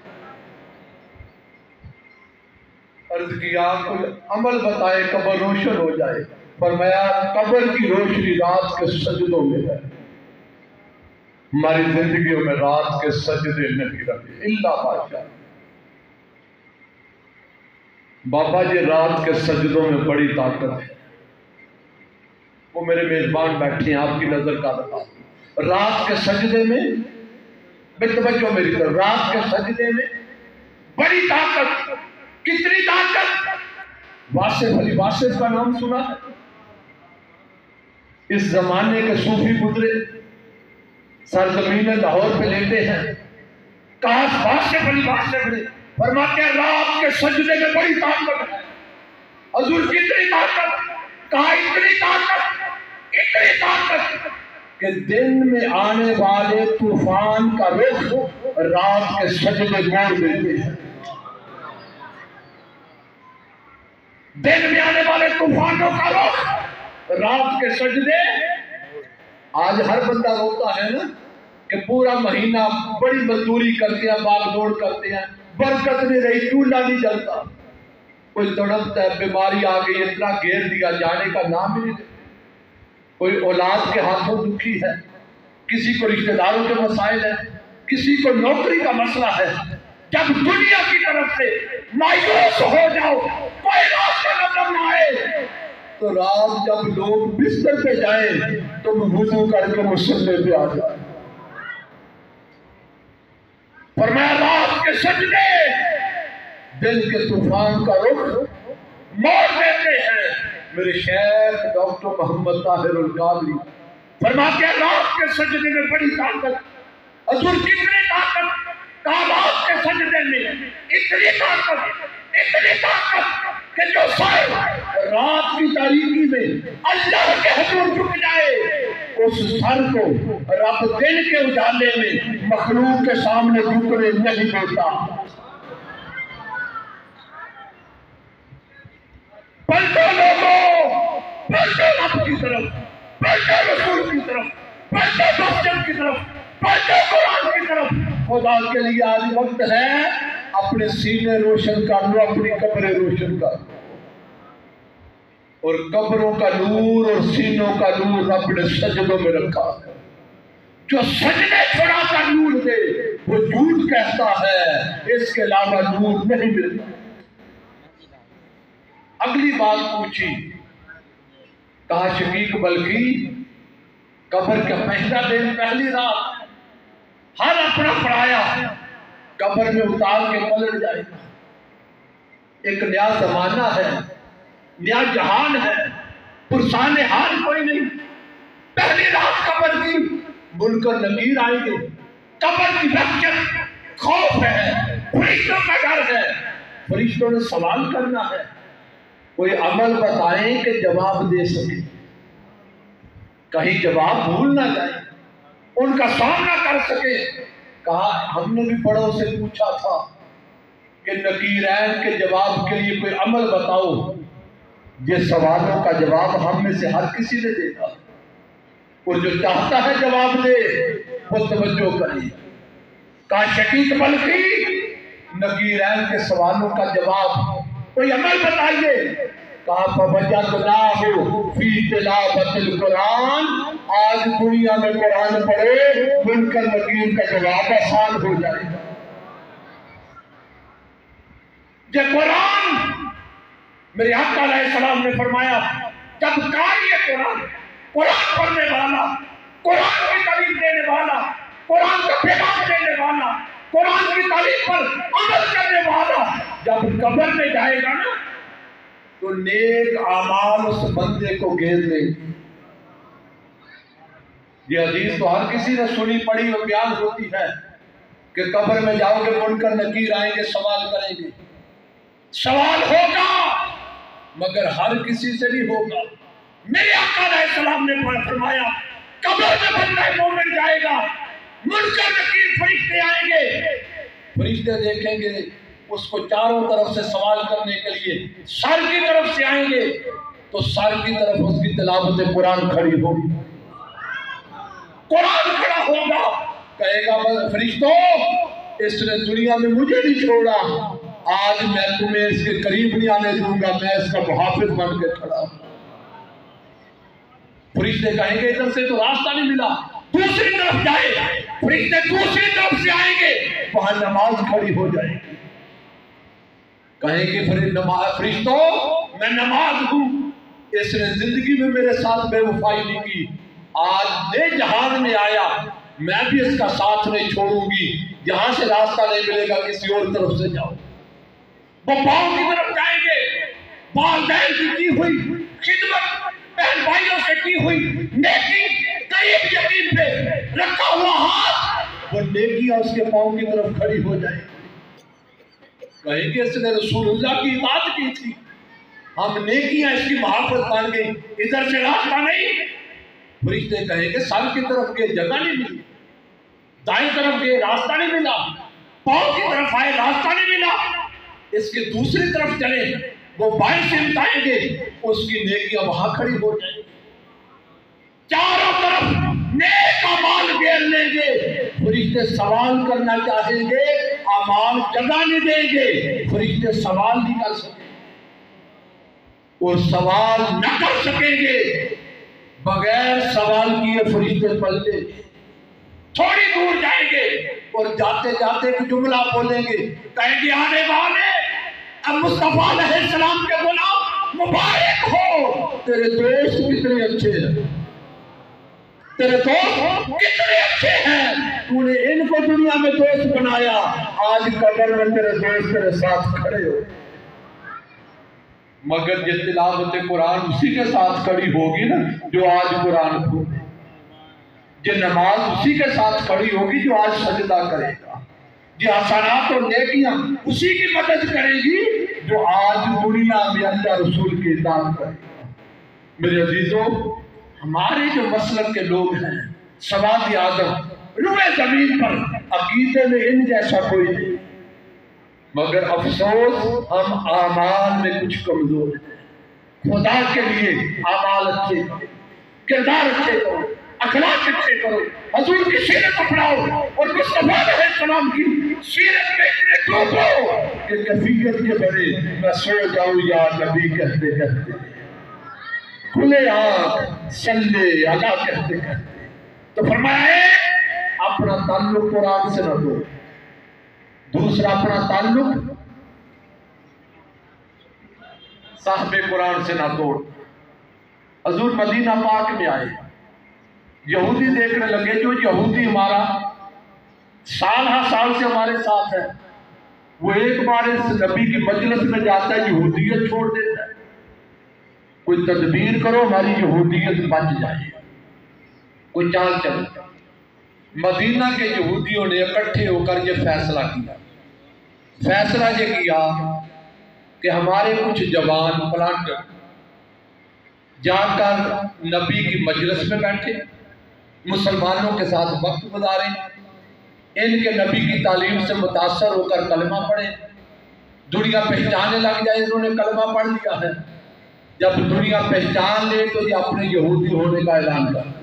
عرض کیا کوئی عمل بتائے قبر روشن ہو جائے۔ فرمایا قبر کی روشنی رات کے سجدوں میں ہے، ہماری زندگیوں میں رات کے سجدے نہیں رہے الا بادشاہ۔ بابا جی رات کے سجدوں میں بڑی طاقت ہے، وہ میرے میزبان بیٹھے ہیں، آپ کی نظر کا رہا رات کے سجدے میں، بے توجہ میری طرف، رات کے سجدے میں بڑی طاقت۔ کتنی طاقت؟ واصف علی واصف کا نام سنا ہے؟ اس زمانے کے صوفی گزرے، سرزمین لاہور پہ لیتے ہیں، کاش واصف علی واصف نے فرماتے ہیں رات کے سجدے میں بڑی طاقت ہے۔ حضور کتنی طاقت؟ کہا اتنی طاقت کہ دن میں آنے والے طوفان کا رخ رات کے سجدے موڑ دیتے ہیں۔ دن میں آنے والے طوفانوں کا رخ رات کے سجدے۔ آج ہر بندہ روتا ہے نا کہ پورا مہینہ بڑی مزدوری کرتے ہیں، باغ دوڑ کرتے ہیں، برکت نہیں رہی، چولہا نہیں جلتا، کوئی تڑپتا ہے، بیماری آ گئی، اتنا گھیر دیا، جانے کا نام ہی نہیں، کوئی اولاد کے ہاتھوں دکھی ہے، کسی کو رشتہ داروں کے مسائل ہیں، کسی کو نوکری کا مسئلہ ہے۔ جب دنیا کی طرف سے مایوس ہو جاؤ، کوئی راستہ نظر نہ آئے، تو رات جب لوگ بستر پہ جائیں تم وضو کر کے مصلی پہ آ جائیں۔ فرمایا رات کے سجدے دل کے طوفان کا رخ موڑ دیتے ہیں۔ میرے شیخ ڈاکٹر محمد طاہر القادری فرماتے ہیں رات کے سجدے میں بڑی طاقت۔ حضور کتنی طاقت؟ کہا رات کے سجدے میں اتنی طاقت کہ جو سر رات کی تاریکی میں اللہ کے حضور جھک جائے، اس سر کو رب دن کے اجالے میں مخلوق کے سامنے جھکنے نہیں دیتا۔ پلٹو لوگوں، پلٹو رب کی طرف، پلٹو رسول کی طرف، پلٹو مسجد کی طرف، پلٹو قرآن کی طرف۔ خدا کے لیے آج وقت ہے اپنے سینے روشن کر لو، اپنی قبریں روشن کر لو، اور قبروں کا نور اور سینوں کا نور رب نے سجدوں میں رکھا ہے۔ جو سجدے چھڑا کر نور دے وہ جھوٹ کہتا ہے، اس کے علاوہ نور نہیں ملتا۔ اگلی بات پوچھی، کہا شقیق بلخی قبر کا پہلا دن، پہلی رات ہر اپنا پڑھایا قبر میں اتار کے پلٹ جائے گا۔ ایک نیا زمانہ ہے، نیا جہان ہے، پرسان حال کوئی نہیں۔ پہلی رات قبر کی منکر نکیر آئیں گے، قبر کی وحشت، خوف ہے، فرشتوں کا ڈر ہے، فرشتوں نے سوال کرنا ہے۔ کوئی عمل بتائیں کہ جواب دے سکے، کہیں جواب بھول نہ جائے، ان کا سامنا کر سکے۔ کہا ہم نے بھی بڑوں سے پوچھا تھا کہ نکیرین کے جواب کے لیے کوئی عمل بتاؤ، یہ سوالوں کا جواب ہم میں سے ہر کسی نے دیکھا، اور جو چاہتا ہے جواب دے وہ توجہ کرے۔ کہا شقیق بلخی نکیرین کے سوالوں کا جواب کوئی عمل بتائیے۔ کہا فوجدناہ فی تلاوت القرآن، آج دنیا میں قرآن پڑھے منکر نکیر کا جواب آسان ہو جائے گا۔ یہ قرآن میرے آقا علیہ السلام نے فرمایا جب قاری قرآن، قرآن پڑھنے والا، قرآن کی تعلیم دینے والا، قرآن کا پیغام دینے والا، قرآن کی تعلیم پر عمل کرنے والا جب قبر میں جائے گا نا تو نیک اعمال اس بندے کو گھیر لیں گے۔ یہ حدیث تو ہر کسی نے سنی پڑھی اور بیان ہوتی ہے کہ قبر میں جاؤ گے منکر نکیر آئیں گے، سوال کریں گے، سوال ہوگا مگر ہر کسی سے نہیں ہوگا۔ میرے آقا علیہ السلام نے فرمایا قبر میں بندہ مومن جائے گا، منکر نکیر فرشتے آئیں گے، فرشتے دیکھیں گے اس کو چاروں طرف سے سوال کرنے کے لیے، سر کی طرف سے آئیں گے تو سر کی طرف اس کی تلاوت قرآن کھڑی ہوگی، قرآن کھڑا ہوگا، کہے گا فرشتوں اس نے دنیا میں مجھے نہیں چھوڑا، آج میں تمہیں اس کے قریب نہیں آنے دوں گا، میں اس کا محافظ بن کے کھڑا ہوں۔ فرشتے کہیں گے ادھر سے تو راستہ نہیں ملا، دوسری طرف جائے، فرشتے دوسری طرف سے آئیں گے، وہاں نماز کھڑی ہو جائے گی، کہیں گے فرشتوں میں نماز ہوں، اس نے زندگی میں میرے ساتھ بے وفائی نہیں کی، آج نئے جہان میں آیا، میں بھی اس کا ساتھ نہیں چھوڑوں گی، یہاں سے راستہ نہیں ملے گا کسی اور طرف سے جاؤ۔ وہ باؤں کی طرف جائیں گے، والدین کی ہوئی خدمت، بہن بھائیوں سے کی ہوئی نیکی، قریب یتیم پہ رکھا ہوا ہاتھ، وہ نیکیاں اس کے پاؤں کی طرف کھڑی ہو جائیں گی، کہیں گے اس نے رسول اللہ کی اطاعت کی تھی، ہم نیکیاں اس کی محافظ بن گئی، ادھر سے راستہ نہیں۔ فرشتے کہیں گے سر کی طرف گئے جگہ نہیں ملی، دائیں طرف گئے راستہ نہیں ملا، پاؤں کی طرف آئے راستہ نہیں ملا، اس کے دوسری طرف چلے، وہ بائیں سے بتائیں گے اس کی نیکیاں وہاں کھڑی ہو جائیں گی، چاروں طرف نیک اعمال گھیر لیں گے، فرشتے سوال کرنا چاہیں گے، اعمال جگہ نہیں دیں گے، فرشتے سوال نہیں کر سکیں اور سوال نہ کر سکیں گے، بغیر سوال کیے فرشتے پلٹیں گے، تھوڑی دور جائیں گے اور جاتے جاتے ایک جملہ بولیں گے، کہیں گے آنے والے اب مصطفیٰ علیہ السلام کے غلام مبارک ہو، تیرے دوست کتنے اچھے ہیں، تیرے دوست کتنے اچھے ہیں، تو نے ان کو دنیا میں دوست بنایا، آج قبر میں تیرے دوست تیرے ساتھ کھڑے ہو۔ مگر یہ تلاوت قرآن اسی کے ساتھ کھڑی ہوگی نا جو آج قرآن پڑھے، یہ نماز اسی کے ساتھ کھڑی ہوگی جو آج سجدہ کرے گا، یہ حسنات اور نیکیاں اسی کی مدد کرے گی جو آج دنیا میں اللہ رسول کی اطاعت کرے گا۔ میرے عزیزوں، ہمارے جو مسلک کے لوگ ہیں، سواد آدم، روئے زمین پر عقیدے میں ان جیسا کوئی نہیں، مگر افسوس ہم اعمال میں کچھ کمزور ہیں۔ خدا کے لیے اعمال اچھے کرو، کردار اچھے کرو، اخلاق اچھے کرو، حضور کی سیرت اپناؤ اور مصطفیٰ علیہ السلام کی سیرت میں اتنے ڈوبو کہ کیفیت کے بڑے میں سو جاؤں یا نبی کہتے کہتے، کھلے آنکھ صلی اللہ کہتے کہتے۔ تو فرمایا ہے اپنا تعلق قرآن سے نہ دو، دوسرا اپنا تعلق صاحب قرآن سے نہ توڑ۔ حضور مدینہ پاک میں آئے، یہودی دیکھنے لگے، جو یہودی ہمارا سال ہر سال سے ہمارے ساتھ ہے، وہ ایک بار اس نبی کی مجلس میں جاتا ہے یہودیت چھوڑ دیتا ہے، کوئی تدبیر کرو ہماری یہودیت بچ جائے، کوئی چال چلے۔ مدینہ کے یہودیوں نے اکٹھے ہو کر یہ فیصلہ کیا، فیصلہ یہ کیا کہ ہمارے کچھ جوان پلانٹر جا کر نبی کی مجلس میں بیٹھے، مسلمانوں کے ساتھ وقت گزارے، ان کے نبی کی تعلیم سے متاثر ہو کر کلمہ پڑھے، دنیا پہچانے لگ جائے انہوں نے کلمہ پڑھ لیا ہے۔ جب دنیا پہچان لے تو یہ اپنے یہودی ہونے کا اعلان کر،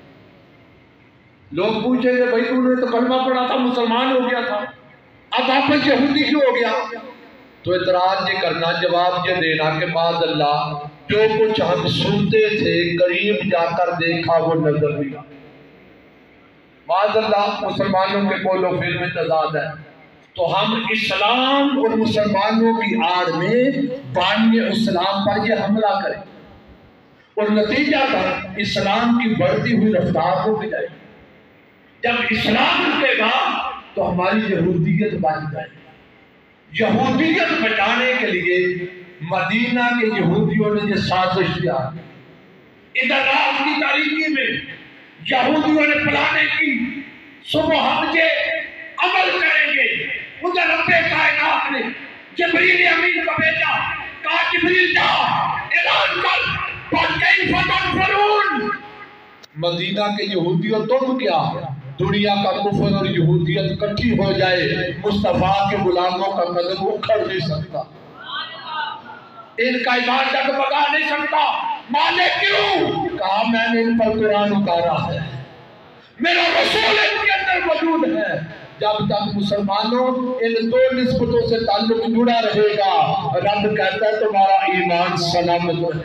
لوگ پوچھیں گے بھائی تم نے تو کلمہ پڑھا تھا، مسلمان ہو گیا تھا، اب واپس یہودی کیوں ہو گیا؟ تو اعتراض یہ کرنا، جواب یہ دینا کہ معاذ اللہ جو کچھ ہم سنتے تھے قریب جا کر دیکھا وہ نظر نہیں آیا۔ معاذ اللہ مسلمانوں کے قول و فعل میں تضاد ہے، تو ہم اسلام اور مسلمانوں کی آڑ میں بانی اسلام پر یہ حملہ کریں اور نتیجہ تک اسلام کی بڑھتی ہوئی رفتار کو جائے۔ جب اسلام رکے گا تو ہماری یہودیت بچ جائے گی۔ یہودیت بچانے کے لیے مدینہ کے یہودیوں نے یہ سازش کیا، ادھر رات کی تاریکی میں یہودیوں نے پلانے کی، صبح ہم یہ عمل کریں گے، ادھر رب کائنات نے جبریل امین کو بھیجا، کہا جبریل جا اعلان کر فَكَيْفَ تَكْفُرُونَ، مدینہ کے یہودیوں تم کیا، دنیا کا کفر اور یہودیت کٹھی ہو جائے مصطفیٰ کے غلاموں کا قدم اکھڑ نہیں سکتا، ان کا ایمان ڈگمگا نہیں سکتا۔ مانے کیوں؟ کہا میں نے ان پر قرآن اتارا ہے، میرا رسول ان کے اندر موجود ہے۔ جب تک مسلمانوں ان دو نسبتوں سے تعلق جڑا رہے گا، رب کہتا ہے تمہارا ایمان سلامت رہے۔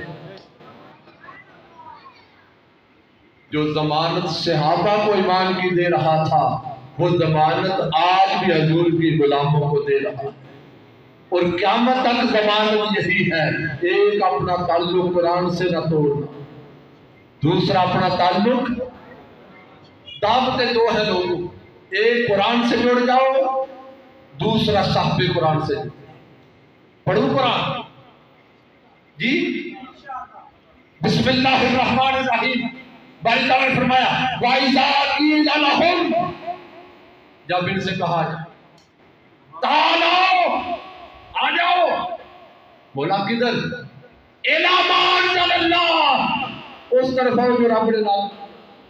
جو ضمانت صحابہ کو ایمان کی دے رہا تھا وہ ضمانت آج بھی حضور کی غلاموں کو دے رہا ہے، اور قیامت تک ضمانت یہی ہے، ایک اپنا تعلق قرآن سے نہ توڑنا، دوسرا اپنا تعلق، دعوتیں دو ہیں لوگوں، ایک قرآن سے جڑ جاؤ، دوسرا صاحب قرآن سے جڑ جاؤ۔ پڑھو قرآن جی، بسم اللہ الرحمن الرحیم، باری تعالیٰ نے فرمایا وَإِذَا قِيلَ لَهُمْ، جب ان سے کہا جائے تعالوا آ جاؤ، بولا کدھر؟ إِلَىٰ مَا أَنزَلَ اللَّهُ، اس طرف آؤ جو رب نے نازل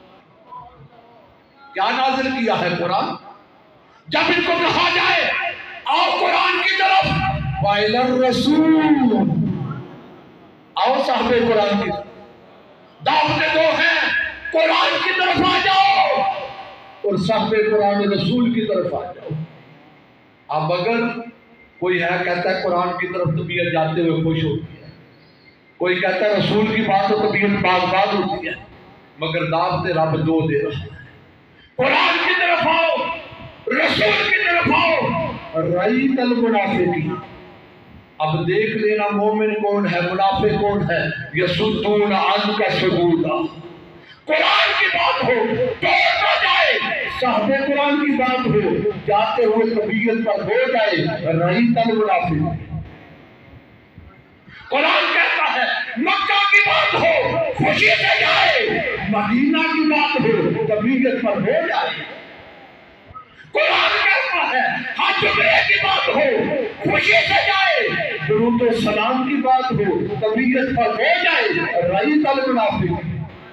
کیا نازل کیا ہے قرآن۔ جب ان کو کہا جائے آؤ قرآن کی طرف، وَإِلَى الرَّسُولِ، آؤ صاحب قرآن کی طرف، دعوتیں دو ہیں، قرآن کی طرف آ جاؤ اور صاحب قرآن رسول کی طرف آ جاؤ۔ اب اگر کوئی ہے کہتا ہے قرآن کی طرف طبیعت جاتے ہوئے خوش ہوتی ہے، کوئی کہتا ہے رسول کی بات تو طبیعت باغ ہوتی ہے، مگر دعوت رب دو دے رہا ہے، قرآن کی طرف آؤ، رسول کی طرف آؤ۔ رأیت المنافقین، اب دیکھ لینا مومن کون ہے، منافق کون ہے، یصدون عنک صدودا، قرآن کی بات ہو توڑ نہ جائے، صاحب قرآن کی بات ہو جاتے ہوئے طبیعت پر ہو جائے، رأیت المنافقین۔ قرآن کہتا ہے مکہ کی بات ہو خوشی سے جائے، مدینہ کی بات ہو طبیعت پر ہو جائے۔ قرآن کہتا ہے حج عمرے کی بات ہو خوشی سے جائے، درود و سلام کی بات ہو طبیعت پر ہو جائے، رأیت المنافقین۔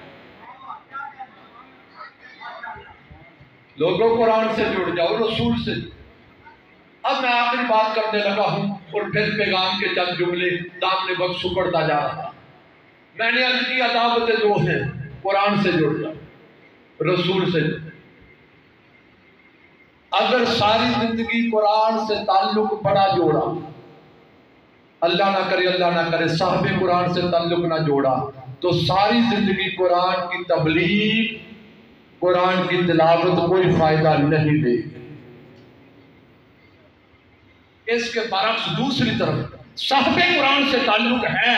لوگوں قرآن سے جڑ جاؤ، رسول سے۔ اب میں آخری بات کرنے لگا ہوں اور پھر پیغام کے چند جملے دامن وقت سپڑتا جا رہا۔ میں نے عرض کی دعوتیں دو ہیں، قرآن سے جڑ جاؤ، رسول سے جڑ۔ اگر ساری زندگی قرآن سے تعلق بڑا جوڑا، اللہ نہ کرے صاحب قرآن سے تعلق نہ جوڑا، تو ساری زندگی قرآن کی تبلیغ، قرآن کی تلاوت کوئی فائدہ نہیں دے گی۔ اس کے برعکس دوسری طرف صاحب قرآن سے تعلق ہے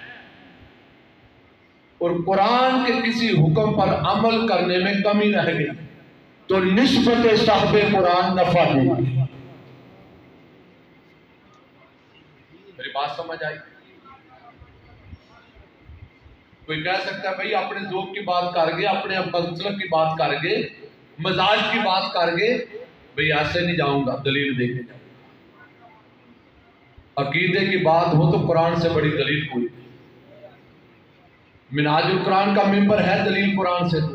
اور قرآن کے کسی حکم پر عمل کرنے میں کمی رہ گئی تو نسبت صاحب قرآن نفع دے گی۔ میری بات سمجھ آئی؟ کوئی کہہ سکتا ہے بھائی اپنے ذوق کی بات کر گے، اپنے مسلک کی بات کر گے، مزاج کی بات کر گے، بھائی ایسے نہیں جاؤں گا، دلیل دے کے جاؤں۔ عقیدے کی بات ہو تو قرآن سے بڑی دلیل کوئی نہیں۔ منہاج القرآن کا ممبر ہے دلیل قرآن سے۔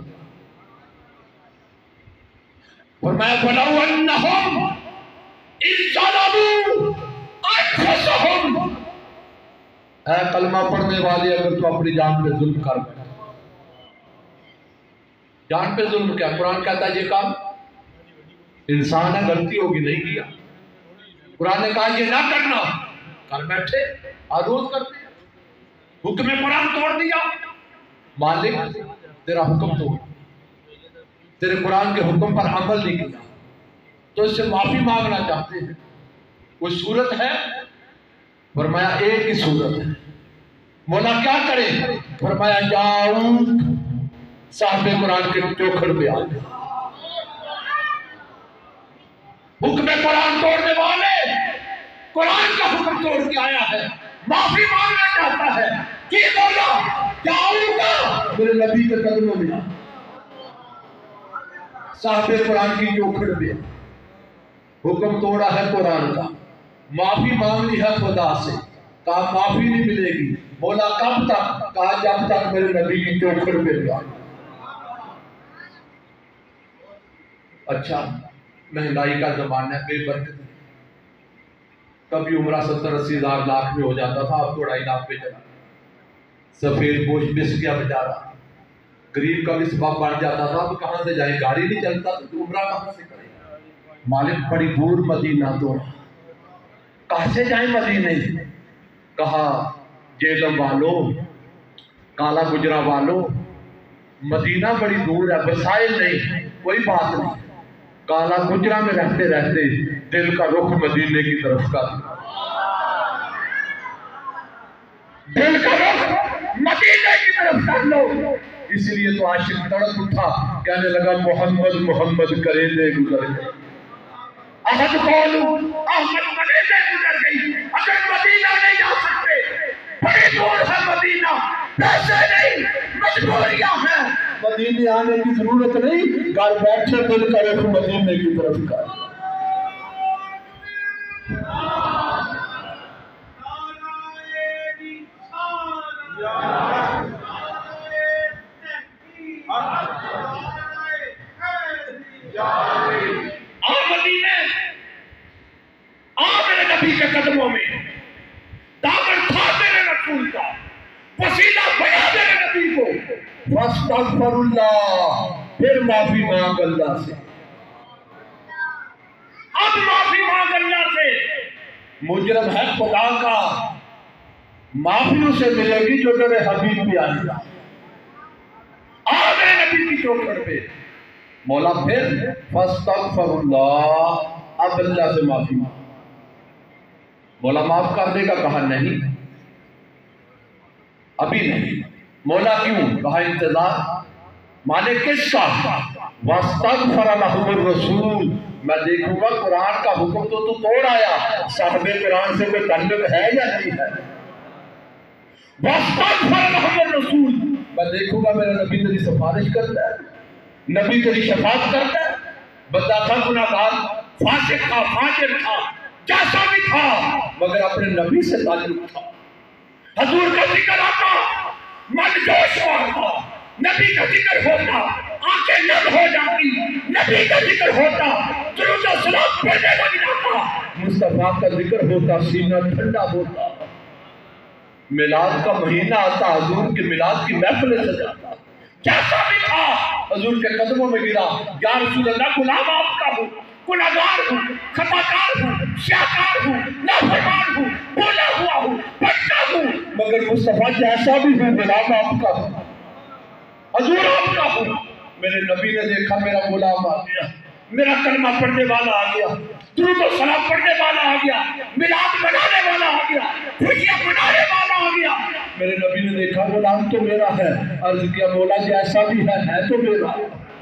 فرمایا فَلَوْ أَنَّهُمْ إِذْ ظَلَمُوا أَنفُسَهُمْ، اے کلمہ پڑھنے والے اگر تو اپنی جان پہ ظلم کر بیٹھا، جان پہ ظلم کیا؟ قرآن کہتا ہے یہ کام انسان ہے، غلطی ہوگی نہیں کیا، قرآن نے کہا یہ نہ کرنا، کر بیٹھے، ہر روز کرتے ہیں، حکم قرآن توڑ دیا، مالک تیرا حکم توڑ، تیرے قرآن کے حکم پر عمل نہیں کیا، تو اس سے معافی مانگنا چاہتے ہیں، کوئی صورت ہے؟ فرمایا ایک ہی صورت ہے۔ مولا کیا کرے؟ فرمایا جاؤ صاحب قرآن کے چوکھڑ پہ آ جائے، حکم قرآن توڑنے والے قرآن کا حکم توڑ کے آیا ہے، معافی مانگنا چاہتا ہے، کہ مولا جاؤں گا میرے نبی کے قدموں میں، صاحب قرآن کی چوکھڑ پہ حکم توڑا ہے قرآن کا، معافی مانگنی ہے خدا سے، کہا معافی نہیں ملے گی، بولا کب تک؟ کہا جب تک میرے نبی کی چوکھڑ پہ جا۔ اچھا مہنگائی کا زمانہ ہے، بے برکت، کبھی عمرہ 70-80 ہزار لاکھ میں ہو جاتا تھا، اب تو 2.5 لاکھ پہ چلا، سفید پوش بس گیا بیچارہ، غریب کا بھی سبب بڑھ جاتا تھا، اب کہاں سے جائیں، گاڑی نہیں چلتا تو عمرہ کہاں سے کرے؟ مالک بڑی دور مدینہ توڑا، کہاں سے جائیں مدینے؟ کہا جیلم والو، کالا گجرا والو، مدینہ بڑی دور ہے، وسائل نہیں، کوئی بات نہیں، کالا گجرا میں رہتے رہتے دل کا رخ مدینے کی طرف کر، دل کا رخ مدینے کی طرف کر لو۔ اس لیے تو عاشق تڑپ اٹھا، کہنے لگا محمد محمد کرے دے گزر گئے، احد قولو احمد کرے دے گزر گئی، اگر مدینہ نہیں جا سکتے، بڑی دور ہے مدینہ، پیسے نہیں، مجبوریاں ہیں، مدینے آنے کی ضرورت نہیں، گھر بیٹھے دل کا رخ مدینے کی طرف کر۔ کے قدموں میں دامن تھا میرے رسول کا، وسیلہ بنا میرے نبی کو، واستغفر اللہ، پھر معافی مانگ اللہ سے، اب معافی مانگ اللہ سے، مجرم ہے خدا کا، معافی اسے ملے گی جو میرے حبیب پہ آئے گا، آ میرے نبی کی چوکھڑ پہ، مولا پھر واستغفر اللہ، اب اللہ سے معافی مانگ، مولا معاف کر دے گا؟ کہا نہیں ابھی نہیں، مولا کیوں؟ کہا انتظار، مانے کس کا؟ واستغفر لهم الرسول، میں دیکھوں گا قرآن کا حکم تو توڑ آیا، صاحب قرآن سے کوئی تعلق ہے یا نہیں ہے، واستغفر لهم الرسول، میں دیکھوں گا میرا نبی تیری سفارش کرتا ہے، نبی تیری شفاعت کرتا ہے، بندہ تھا گناہگار، فاسق تھا، فاجر تھا، جیسا بھی تھا، مگر اپنے نبی سے تعلق تھا، حضور کا ذکر آتا، من جوش ہوتا، نبی کا ذکر ہوتا، آنکھیں نم ہو جاتی، نبی کا ذکر ہوتا، درود و سلام پڑھنے لگ جاتا، مصطفیٰ کا ذکر ہوتا، سینہ ٹھنڈا ہوتا، میلاد کا مہینہ آتا، حضور کے میلاد کی محفل سجاتا، جیسا بھی تھا حضور کے قدموں میں گرا، یا رسول اللہ غلام آپ کا ہوں، گناہگار ہوں، خطاکار ہوں، سیاکار ہوں، نافرمان ہوں، بولا ہوا ہوں، بچہ ہوں، مگر مصطفیٰ جیسا بھی ہوں غلام آپ کا ہوں، حضور آپ کا ہوں۔ میرے نبی نے دیکھا میرا غلام آ گیا، میرا کلمہ پڑھنے والا آ گیا، درود و سلام پڑھنے والا آ گیا، میلاد منانے والا آ گیا، خوشیاں منانے والا آ گیا، میرے نبی نے دیکھا غلام تو میرا ہے، عرض کیا مولا جیسا بھی ہے تو میرا،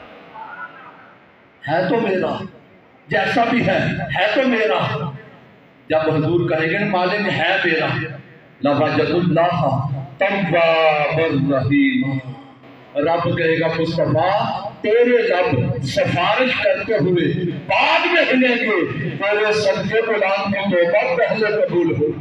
ہے تو میرا، جیسا بھی ہے تو میرا۔ جب حضور کہیں گے مالک ہے میرا، لَوَجَدُ اللَّهَ تَوَّابًا رَحِيمًا، رب کہے گا مصطفیٰ تیرے لب سفارش کرتے ہوئے بعد میں ہلیں گے، تیرے صدقے غلام کی توبہ پہلے قبول ہو۔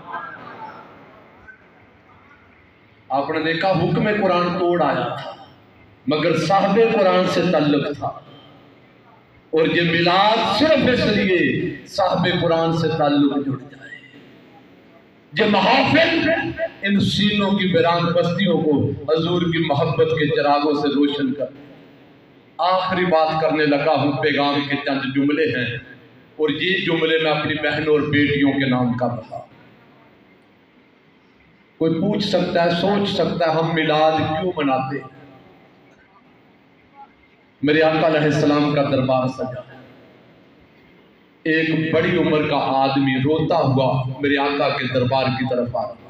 آپ نے دیکھا حکم قرآن توڑ آیا تھا مگر صاحب قرآن سے تعلق تھا، اور یہ میلاد صرف اس لیے صاحب قرآن سے تعلق جڑ جائے۔ یہ محافل ان سینوں کی ویران بستیوں کو حضور کی محبت کے چراغوں سے روشن کر۔ آخری بات کرنے لگا ہوں، پیغام کے چند جملے ہیں، اور یہ جملے میں اپنی بہنوں اور بیٹیوں کے نام کر رہا۔ کوئی پوچھ سکتا ہے، سوچ سکتا ہے ہم میلاد کیوں مناتے ہیں؟ میرے آقا علیہ السلام کا دربار سجا ہے، ایک بڑی عمر کا آدمی روتا ہوا میرے آقا کے دربار کی طرف آ رہا۔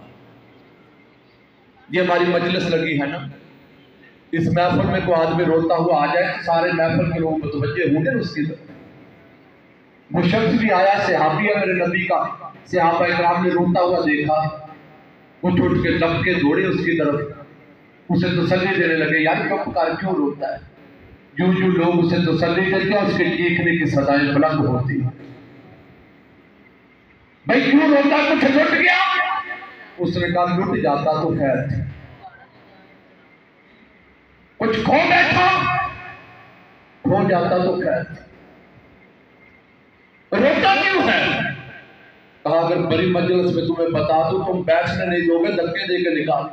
یہ ہماری مجلس لگی ہے نا، اس محفل میں کوئی آدمی روتا ہوا آ جائے تو سارے محفل کے لوگ متوجہ ہوں گے اس کی طرف۔ وہ شخص بھی آیا، صحابی ہے میرے نبی کا، صحابہ اکرام نے روتا ہوا دیکھا، اٹھ اٹھ کے لپ کے دوڑے اس کی طرف، اسے تسلی دینے لگے، یار چپ کر، کیوں روتا ہے؟ جو لوگ اسے تسلی دیتے ہیں اس کے چیخنے کی صدائیں بلند ہوتی ہیں۔ بھائی کیوں روتا، کچھ لٹ گیا؟ اس نے کہا لٹ جاتا تو خیر تھی، کچھ کھو بیٹھا، کھو جاتا تو خیر تھی، روتا کیوں ہے؟ کہا اگر بڑی مجلس میں تمہیں بتا دوں تم بیٹھنے نہیں دو گے، دھکے دے کے نکال۔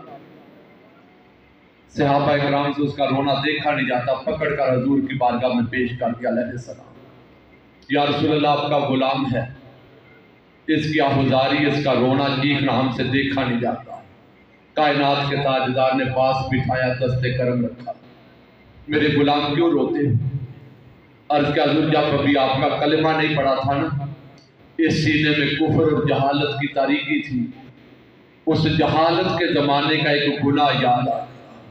صحابہ اکرام سے اس کا رونا دیکھا نہیں جاتا، پکڑ کر حضور کی بارگاہ میں پیش کر دیا علیہ السلام، یا رسول اللہ آپ کا غلام ہے، اس کی آہوزاری، اس کا رونا چیخنا ہم سے دیکھا نہیں جاتا۔ کائنات کے تاجدار نے پاس بٹھایا، دست کرم رکھا، میرے غلام کیوں روتے ہیں؟ عرض کیا حضور جب ابھی آپ کا کلمہ نہیں پڑا تھا نا، اس سینے میں کفر اور جہالت کی تاریکی تھی، اس جہالت کے زمانے کا ایک گناہ یاد آ گیا۔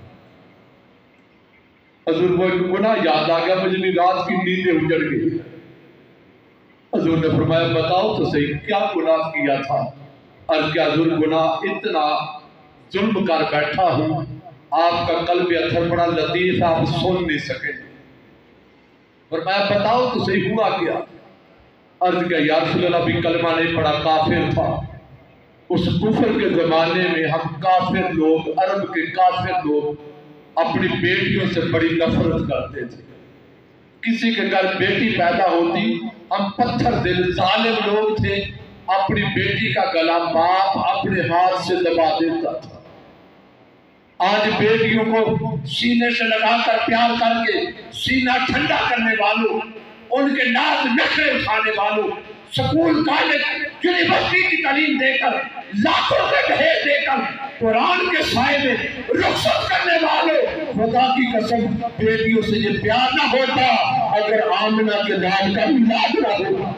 حضور وہ ایک گناہ یاد آ گیا، مجھے رات کی نیندیں اجڑ گئی۔ حضور نے فرمایا بتاؤ تو صحیح کیا گناہ کیا تھا؟ عرض کیا حضور گناہ اتنا ظلم کر بیٹھا ہوں، آپ کا قلب اتھر بڑا لطیف، آپ سن نہیں سکے۔ فرمایا بتاؤ تو صحیح ہوا کیا؟ عرض کیا یا رسول اللہ بھی کلمہ نہیں پڑا، کافر تھا۔ اس کفر کے زمانے میں ہم کافر لوگ، عرب کے کافر لوگ اپنی بیٹیوں سے بڑی نفرت کرتے تھے۔ کسی کے گھر بیٹی پیدا ہوتی، ہم پتھر دل ظالم لوگ تھے، اپنی بیٹی کا گلا باپ اپنے ہاتھ سے دبا دیتا تھا۔ آج بیٹیوں کو سینے سے لگا کر پیار کر کے سینہ ٹھنڈا کرنے والوں، ان کے ناز نخرے اٹھانے والوں، سکول کالج یونیورسٹی کی تعلیم دے کر، لاکھوں کے دہیج دے کر قرآن کے سائے میں رخصت کرنے والوں، خدا کی قسم بیٹیوں سے یہ پیار نہ ہوتا اگر آمنہ کے لال کا میلاد نہ ہوتا۔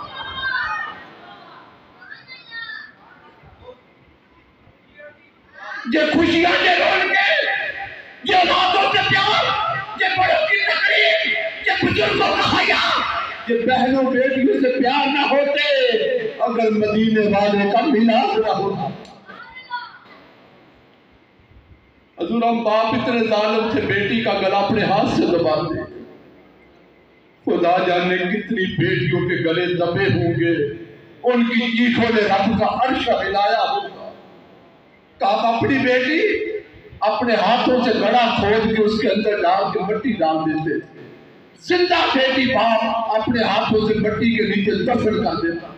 یہ خوشیاں، یہ رونقیں، یہ اولادوں سے پیار، یہ بڑوں کی تقریب، یہ بزرگوں کا حیا، یہ بہنوں بیٹیوں سے پیار نہ ہوتے اگر مدینے والے کا میلاد نہ ہوتا۔ حضور ہم باپ اتنے ظالم تھے، بیٹی کا گلا اپنے ہاتھ سے دباتے، خدا جانے کتنی بیٹیوں کے گلے دبے ہوں گے، ان کی چیخوں نے رب کا عرش ہلایا ہوگا۔ کہا اپنی بیٹی اپنے ہاتھوں سے گڑھا کھود کے اس کے اندر ڈال کے مٹی ڈال دیتے تھے، زندہ بیٹی باپ اپنے ہاتھوں سے مٹی کے نیچے دفن کر دیتا۔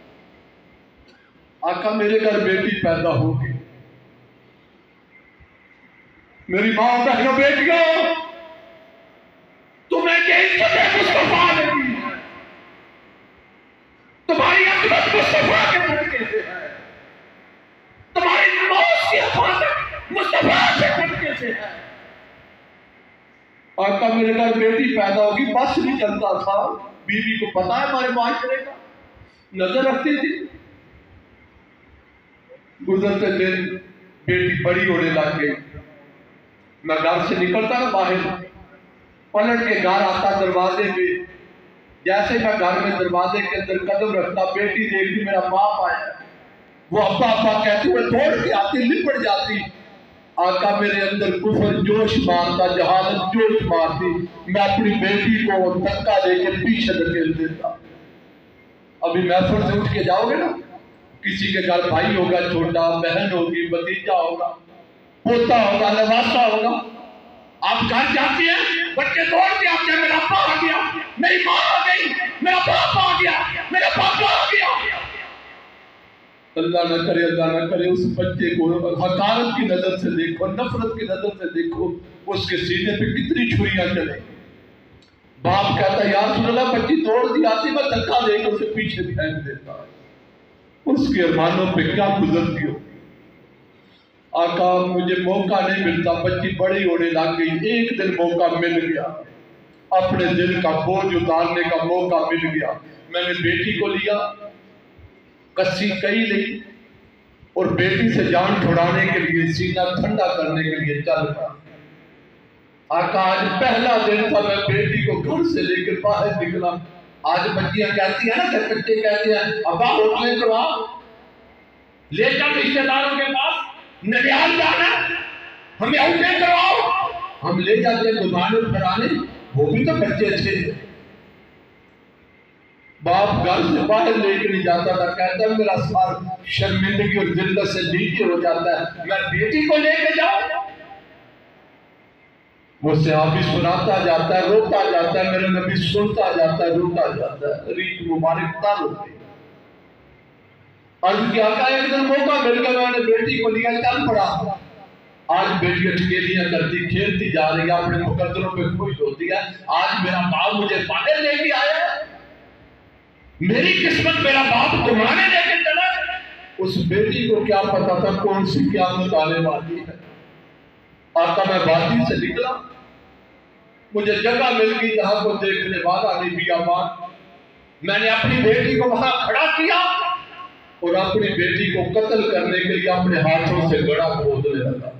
آقا میرے گھر بیٹی پیدا ہوگی، میری ماں بہنوں بیٹیوں، تمہیں یہ عزت مصطفیٰ نے دی ہے، تمہاری عزت مصطفیٰ کے صدقے سے ہے، تمہاری موت کی حفاظت مصطفیٰ کے صدقے سے ہے۔ آقا میرے گھر بیٹی پیدا ہوگی، بس نہیں چلتا تھا، بیوی کو پتا ہے ہمارے معاشرے کا، نظر رکھتی تھی۔ گزرتے دن بیٹی بڑی ہونے لگ گئی، میں گھر سے نکلتا نا باہر، پلٹ کے گھر آتا دروازے پہ، جیسے میں گھر میں دروازے کے اندر قدم رکھتا، بیٹی دیکھتی میرا باپ آیا، وہ ابا ابا کہتے ہوئے دوڑ کے آتی، لپٹ جاتی، آقا میرے اندر کفر جوش مارتا، جہالت جوش مارتی، میں اپنی بیٹی کو دھکا دے کے پیچھے دھکیل دیتا۔ ابھی محفل سے اٹھ کے جاؤ گے نا، کسی کے گھر بھائی ہوگا چھوٹا، بہن ہوگی، بھتیجا ہوگا، پوتا ہوگا، نواسا ہوگا، آپ گھر جاتے ہیں، بچے دوڑتے آتے ہیں، میرا ابا آ گیا، میری ماں آ گئی، میرا باپ آ گیا، میرا پاپا آ گیا۔ اللہ نہ کرے اس بچے کو حقارت کی نظر سے دیکھو، نفرت کی نظر سے دیکھو، اس کے سینے پہ کتنی چھریاں چلیں۔ باپ کہتا ہے یا رسول اللہ بچی توڑ دی آتی، میں دھکا دے کے اسے پیچھے پھینک دیتا۔ اس کے ارمانوں پہ کیا گزرتی ہو۔ آقا مجھے موقع نہیں ملتا، بچی بڑی ہونے لگ گئی، ایک دن موقع مل گیا، اپنے دل کا بوجھ اتارنے کا موقع مل گیا۔ میں نے بیٹی کو لیا، کسی کئی لی اور بیٹی سے جان چھڑانے کے لیے، سینہ ٹھنڈا کرنے کے لیے چل پڑا۔ آقا آج پہلا دن تھا، میں بیٹی کو گھر سے لے کر باہر نکلا۔ آج بچیاں کہتی ہیں نا کہ بچے کہتے ہیں ابا ہوٹلیں کروا، لے جا رشتے داروں کے پاس، ننیال جانا، ہمیں ہوٹلیں کرواؤ، ہم لے جاتے گزارے پھرانے، وہ بھی تو بچے تھے۔ باپ گھر سے باہر لے کے نہیں جاتا تھا، کہتا ہے میرا سر شرمندگی اور ذلت سے نیچے ہو جاتا ہے، میں بیٹی کو لے کے جاؤں۔ وہ صحابی سناتا جاتا ہے، روتا جاتا ہے، میرے نبی سنتا جاتا ہے، روتا جاتا ہے، ریت مبارک تار ہوتی ہے۔ عرض کیا آقا ایک دن موقع مل گیا، میں نے بیٹی کو لیا، چل پڑا۔ آج بیٹی اٹکیلیاں کرتی، کھیلتی جا رہی ہے، اپنے مقدروں پہ خوش ہوتی ہے۔ آج میرا باپ مجھے باہر لے کے آیا ہے، میری قسمت میرا باپ تمہارے لے کے چلا۔ اس بیٹی کو کیا پتا تھا کون سی قیامت آنے والی ہے۔ آقا میں وادی سے نکلا، مجھے جگہ مل گئی جہاں کو دیکھنے والا نہیں بیابان، میں نے اپنی بیٹی کو وہاں کھڑا کیا اور اپنی بیٹی کو قتل کرنے کے لیے اپنے ہاتھوں سے گڑھا کھودنے لگا۔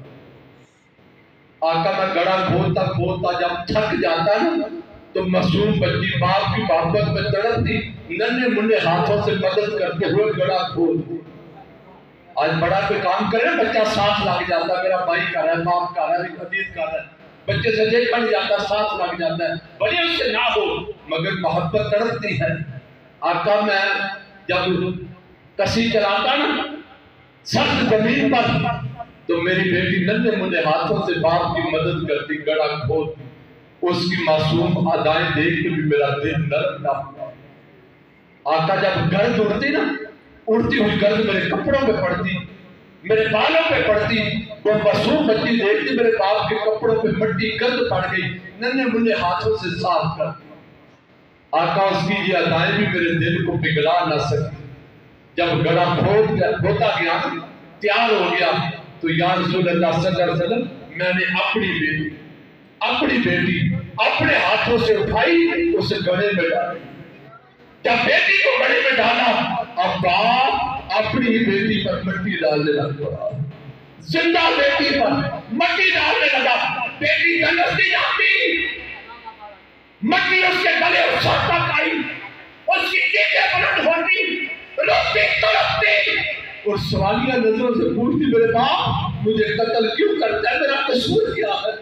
آقا میں گڑھا کھودتا کھودتا جب تھک جاتا نا تو معصوم بچی باپ کی محبت میں تڑپتی، ننھے منھے ہاتھوں سے مدد کرتے ہوئے گڑھا کھود۔ آج بڑا کوئی کام کرے بچہ ساتھ لگ جاتا، میرا بھائی کر رہا ہے، باپ کر رہا ہے، حدیث کر رہا ہے، بچے سے دیکھا نہیں جاتا، ساتھ لگ جاتا ہے، بھلے اس سے نہ ہو مگر محبت تڑپتی ہے۔ آقا میں جب کسی چلاتا نا سخت زمین پر تو میری بیٹی ننھے منھے ہاتھوں سے باپ کی مدد کرتی، گڑھا کھودتی، اس کی معصوم ادائیں دیکھ کے بھی میرا دل نرم نہ ہوا۔ آقا جب گرد اڑتی نا، اڑتی ہوئی گرد میرے کپڑوں پہ پڑتی، میرے بالوں پہ پڑتی، وہ معصوم بچی دیکھتی میرے باپ کے کپڑوں پہ مٹی گرد پڑ گئی، ننھے منھے ہاتھوں سے صاف کرتی۔ آقا اس کی یہ ادائیں بھی میرے دل کو پگھلا نہ سکی۔ جب گڑھا کھودا گیا، تیار ہو گیا تو یا رسول اللہ صلی اللہ علیہ وسلم میں نے اپنی بیٹی اپنے ہاتھوں سے اٹھائی، اسے گڑھے میں ڈالی۔ جب بیٹی کو گڑھے میں ڈالا، اب باپ اپنی بیٹی پر مٹی ڈالنے لگا، زندہ بیٹی پر مٹی ڈالنے لگا۔ بیٹی گنجتی جاتی، مٹی اس کے گلے اور سر تک آئی، اس کی چیخیں بلند ہوتی، روتی تڑپتی اور سوالیہ نظروں سے پوچھتی میرے باپ مجھے قتل کیوں کرتا ہے، میرا قصور کیا ہے؟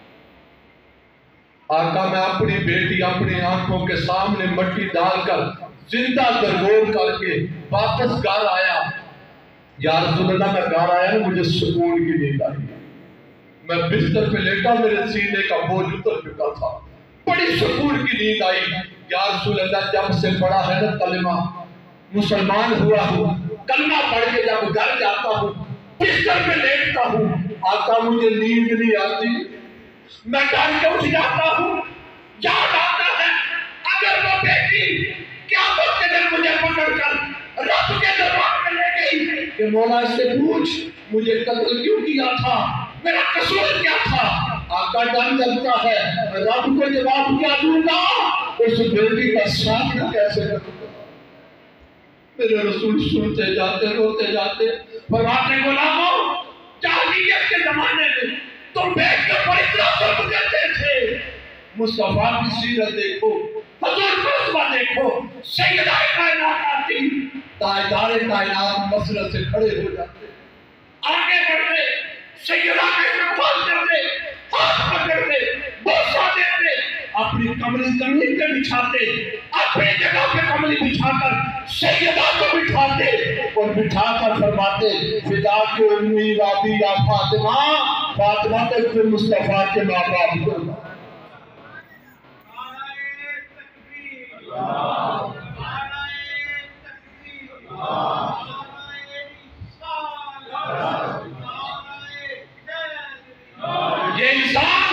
آقا میں اپنی بیٹی اپنی آنکھوں کے سامنے مٹی ڈال کر زندہ درگور کر کے واپس گھر آیا۔ یا رسول اللہ میں گھر آیا نا مجھے سکون کی نیند آئی، میں بستر پہ لیٹا، میرے سینے کا بوجھ اتر چکا تھا، بڑی سکون کی نیند آئی۔ یا رسول اللہ جب سے پڑھا ہے نا کلمہ، مسلمان ہوا ہوں، کلمہ پڑھ کے جب گھر جاتا ہوں، بستر پہ لیٹتا ہوں، آقا مجھے نیند نہیں آتی، میں ڈر کے اٹھ جاتا ہوں، یاد آتا ہے اگر وہ بیٹی قیامت کے دن مجھے پکڑ کر رب کے دربار میں لے گئی کہ مولا اس سے پوچھ مجھے قتل کیوں کیا تھا، میرا قصور کیا تھا، آقا ڈر لگتا ہے رب کو جواب کیا دوں گا، اس بیٹی کا سامنا کیسے کروں گا۔ میرے رسول سنتے جاتے روتے جاتے، فرماتے غلاموں جاہلیت کے زمانے میں تم بیٹھ کر پر اتنا ظلم کرتے تھے، مصطفیٰ کی سیرت دیکھو، حضور کا اسوہ دیکھو، سیدہ کائنات آتی، تاجدار کائنات مسئلہ سے کھڑے ہو جاتے، آگے بڑھتے، سیدہ کا استقبال کرتے، ہاتھ پکڑتے، بوسہ دیتے، اپنی کملی زمین پہ بچھاتے، اپنی جگہ پہ کملی بچھا کر سیدہ کو بٹھاتے اور بٹھا کر فرماتے فدا کے امی رابی یا فاطمہ، فاطمہ کے مصطفیٰ کے ماں باپ کو یہ انسان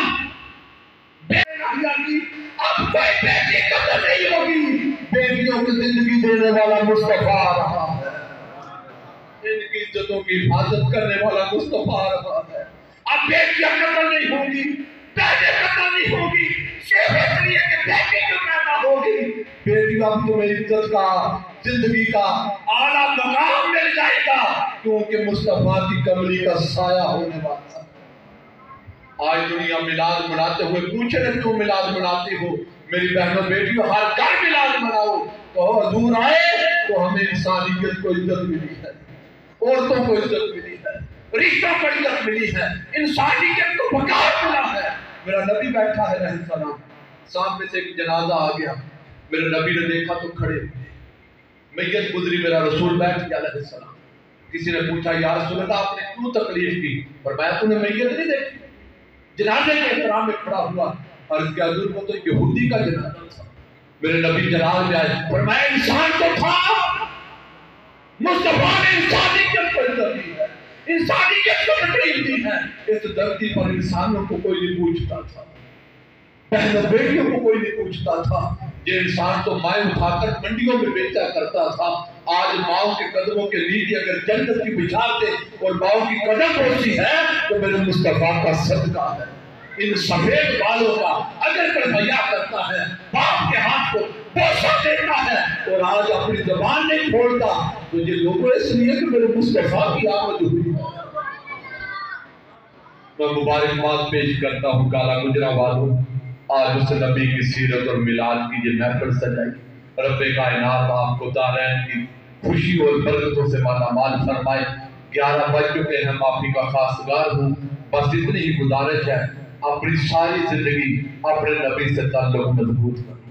اب کوئی بیٹی قدر نہیں ہوگی، بیٹیوں کی زندگی دینے والا مصطفیٰ آ رہا ہے، ان کی عزتوں کی حفاظت کرنے والا مصطفیٰ آ رہا ہے۔ اب بیٹیاں قدر نہیں ہوگی، بیٹے قدر نہیں ہوگی، صرف اس لیے کہ بیٹی جو پیدا ہوگی، بیٹی اب تمہیں عزت کا، زندگی کا اعلیٰ مقام مل جائے گا، کیونکہ مصطفیٰ کی کملی کا سایہ ہونے والا ہے۔ آج دنیا میلاد مناتے ہوئے پوچھے رہے کیوں میلاد مناتی ہو؟ میری بہنوں بیٹیوں ہر گھر میلاد مناؤ، تو حضور آئے تو ہمیں انسانیت کو عزت ملی ہے، عورتوں کو عزت ملی ہے، رشتوں کو عزت ملی ہے، انسانیت کو بقا ملا ہے۔ میرا نبی بیٹھا ہے علیہ السلام، سامنے سے ایک جنازہ آ گیا، میرے نبی نے دیکھا تو کھڑے، میت گزری، میرا رسول بیٹھ گیا علیہ السلام۔ کسی نے پوچھا یا رسول اللہ آپ نے کیوں تکلیف کی؟ فرمایا تو نے میت نہیں دیکھی؟ جنازے کے احترام میں کھڑا ہوا، عرض کیا حضور کو تو یہودی کا جنازہ تھا۔ میرے نبی جناز میں آئے، فرمایا انسان تو تھا، مصطفیٰ نے انسانیت کو عزت دی ہے، انسانیت کو تکلیف دی ہے۔ اس دھرتی پر انسانوں کو کوئی نہیں پوچھتا تھا، بہنوں بیٹیوں کو کوئی نہیں پوچھتا تھا۔ یہ انسان تو مائیں اٹھا کر منڈیوں میں بیچا کرتا تھا، آج ماؤں کے قدموں کے نیچے اگر جنت کی بچھاتے اور ماؤں کی قدم بوسی ہے تو میرے مصطفیٰ کا صدقہ ہے۔ ان سفید بالوں کا اگر کوئی حیا کرتا ہے، باپ کے ہاتھ کو بوسہ دیتا ہے اور آج اپنی زبان نہیں کھولتا، تو یہ لوگوں اس لیے کہ میرے مصطفیٰ کی آمد ہوئی ہے۔ میں مبارکباد پیش کرتا ہوں کالا گجرا والوں، آج اس نبی کی سیرت اور میلاد کی یہ محفل سجائی۔ رب کائنات آپ کو دارین کی خوشی اور برکتوں سے مالا مال فرمائے۔ 11 بج چکے ہیں، معافی کا خواستگار ہوں، بس اتنی ہی گزارش ہے، اپنی ساری زندگی اپنے نبی سے تعلق مضبوط کریں۔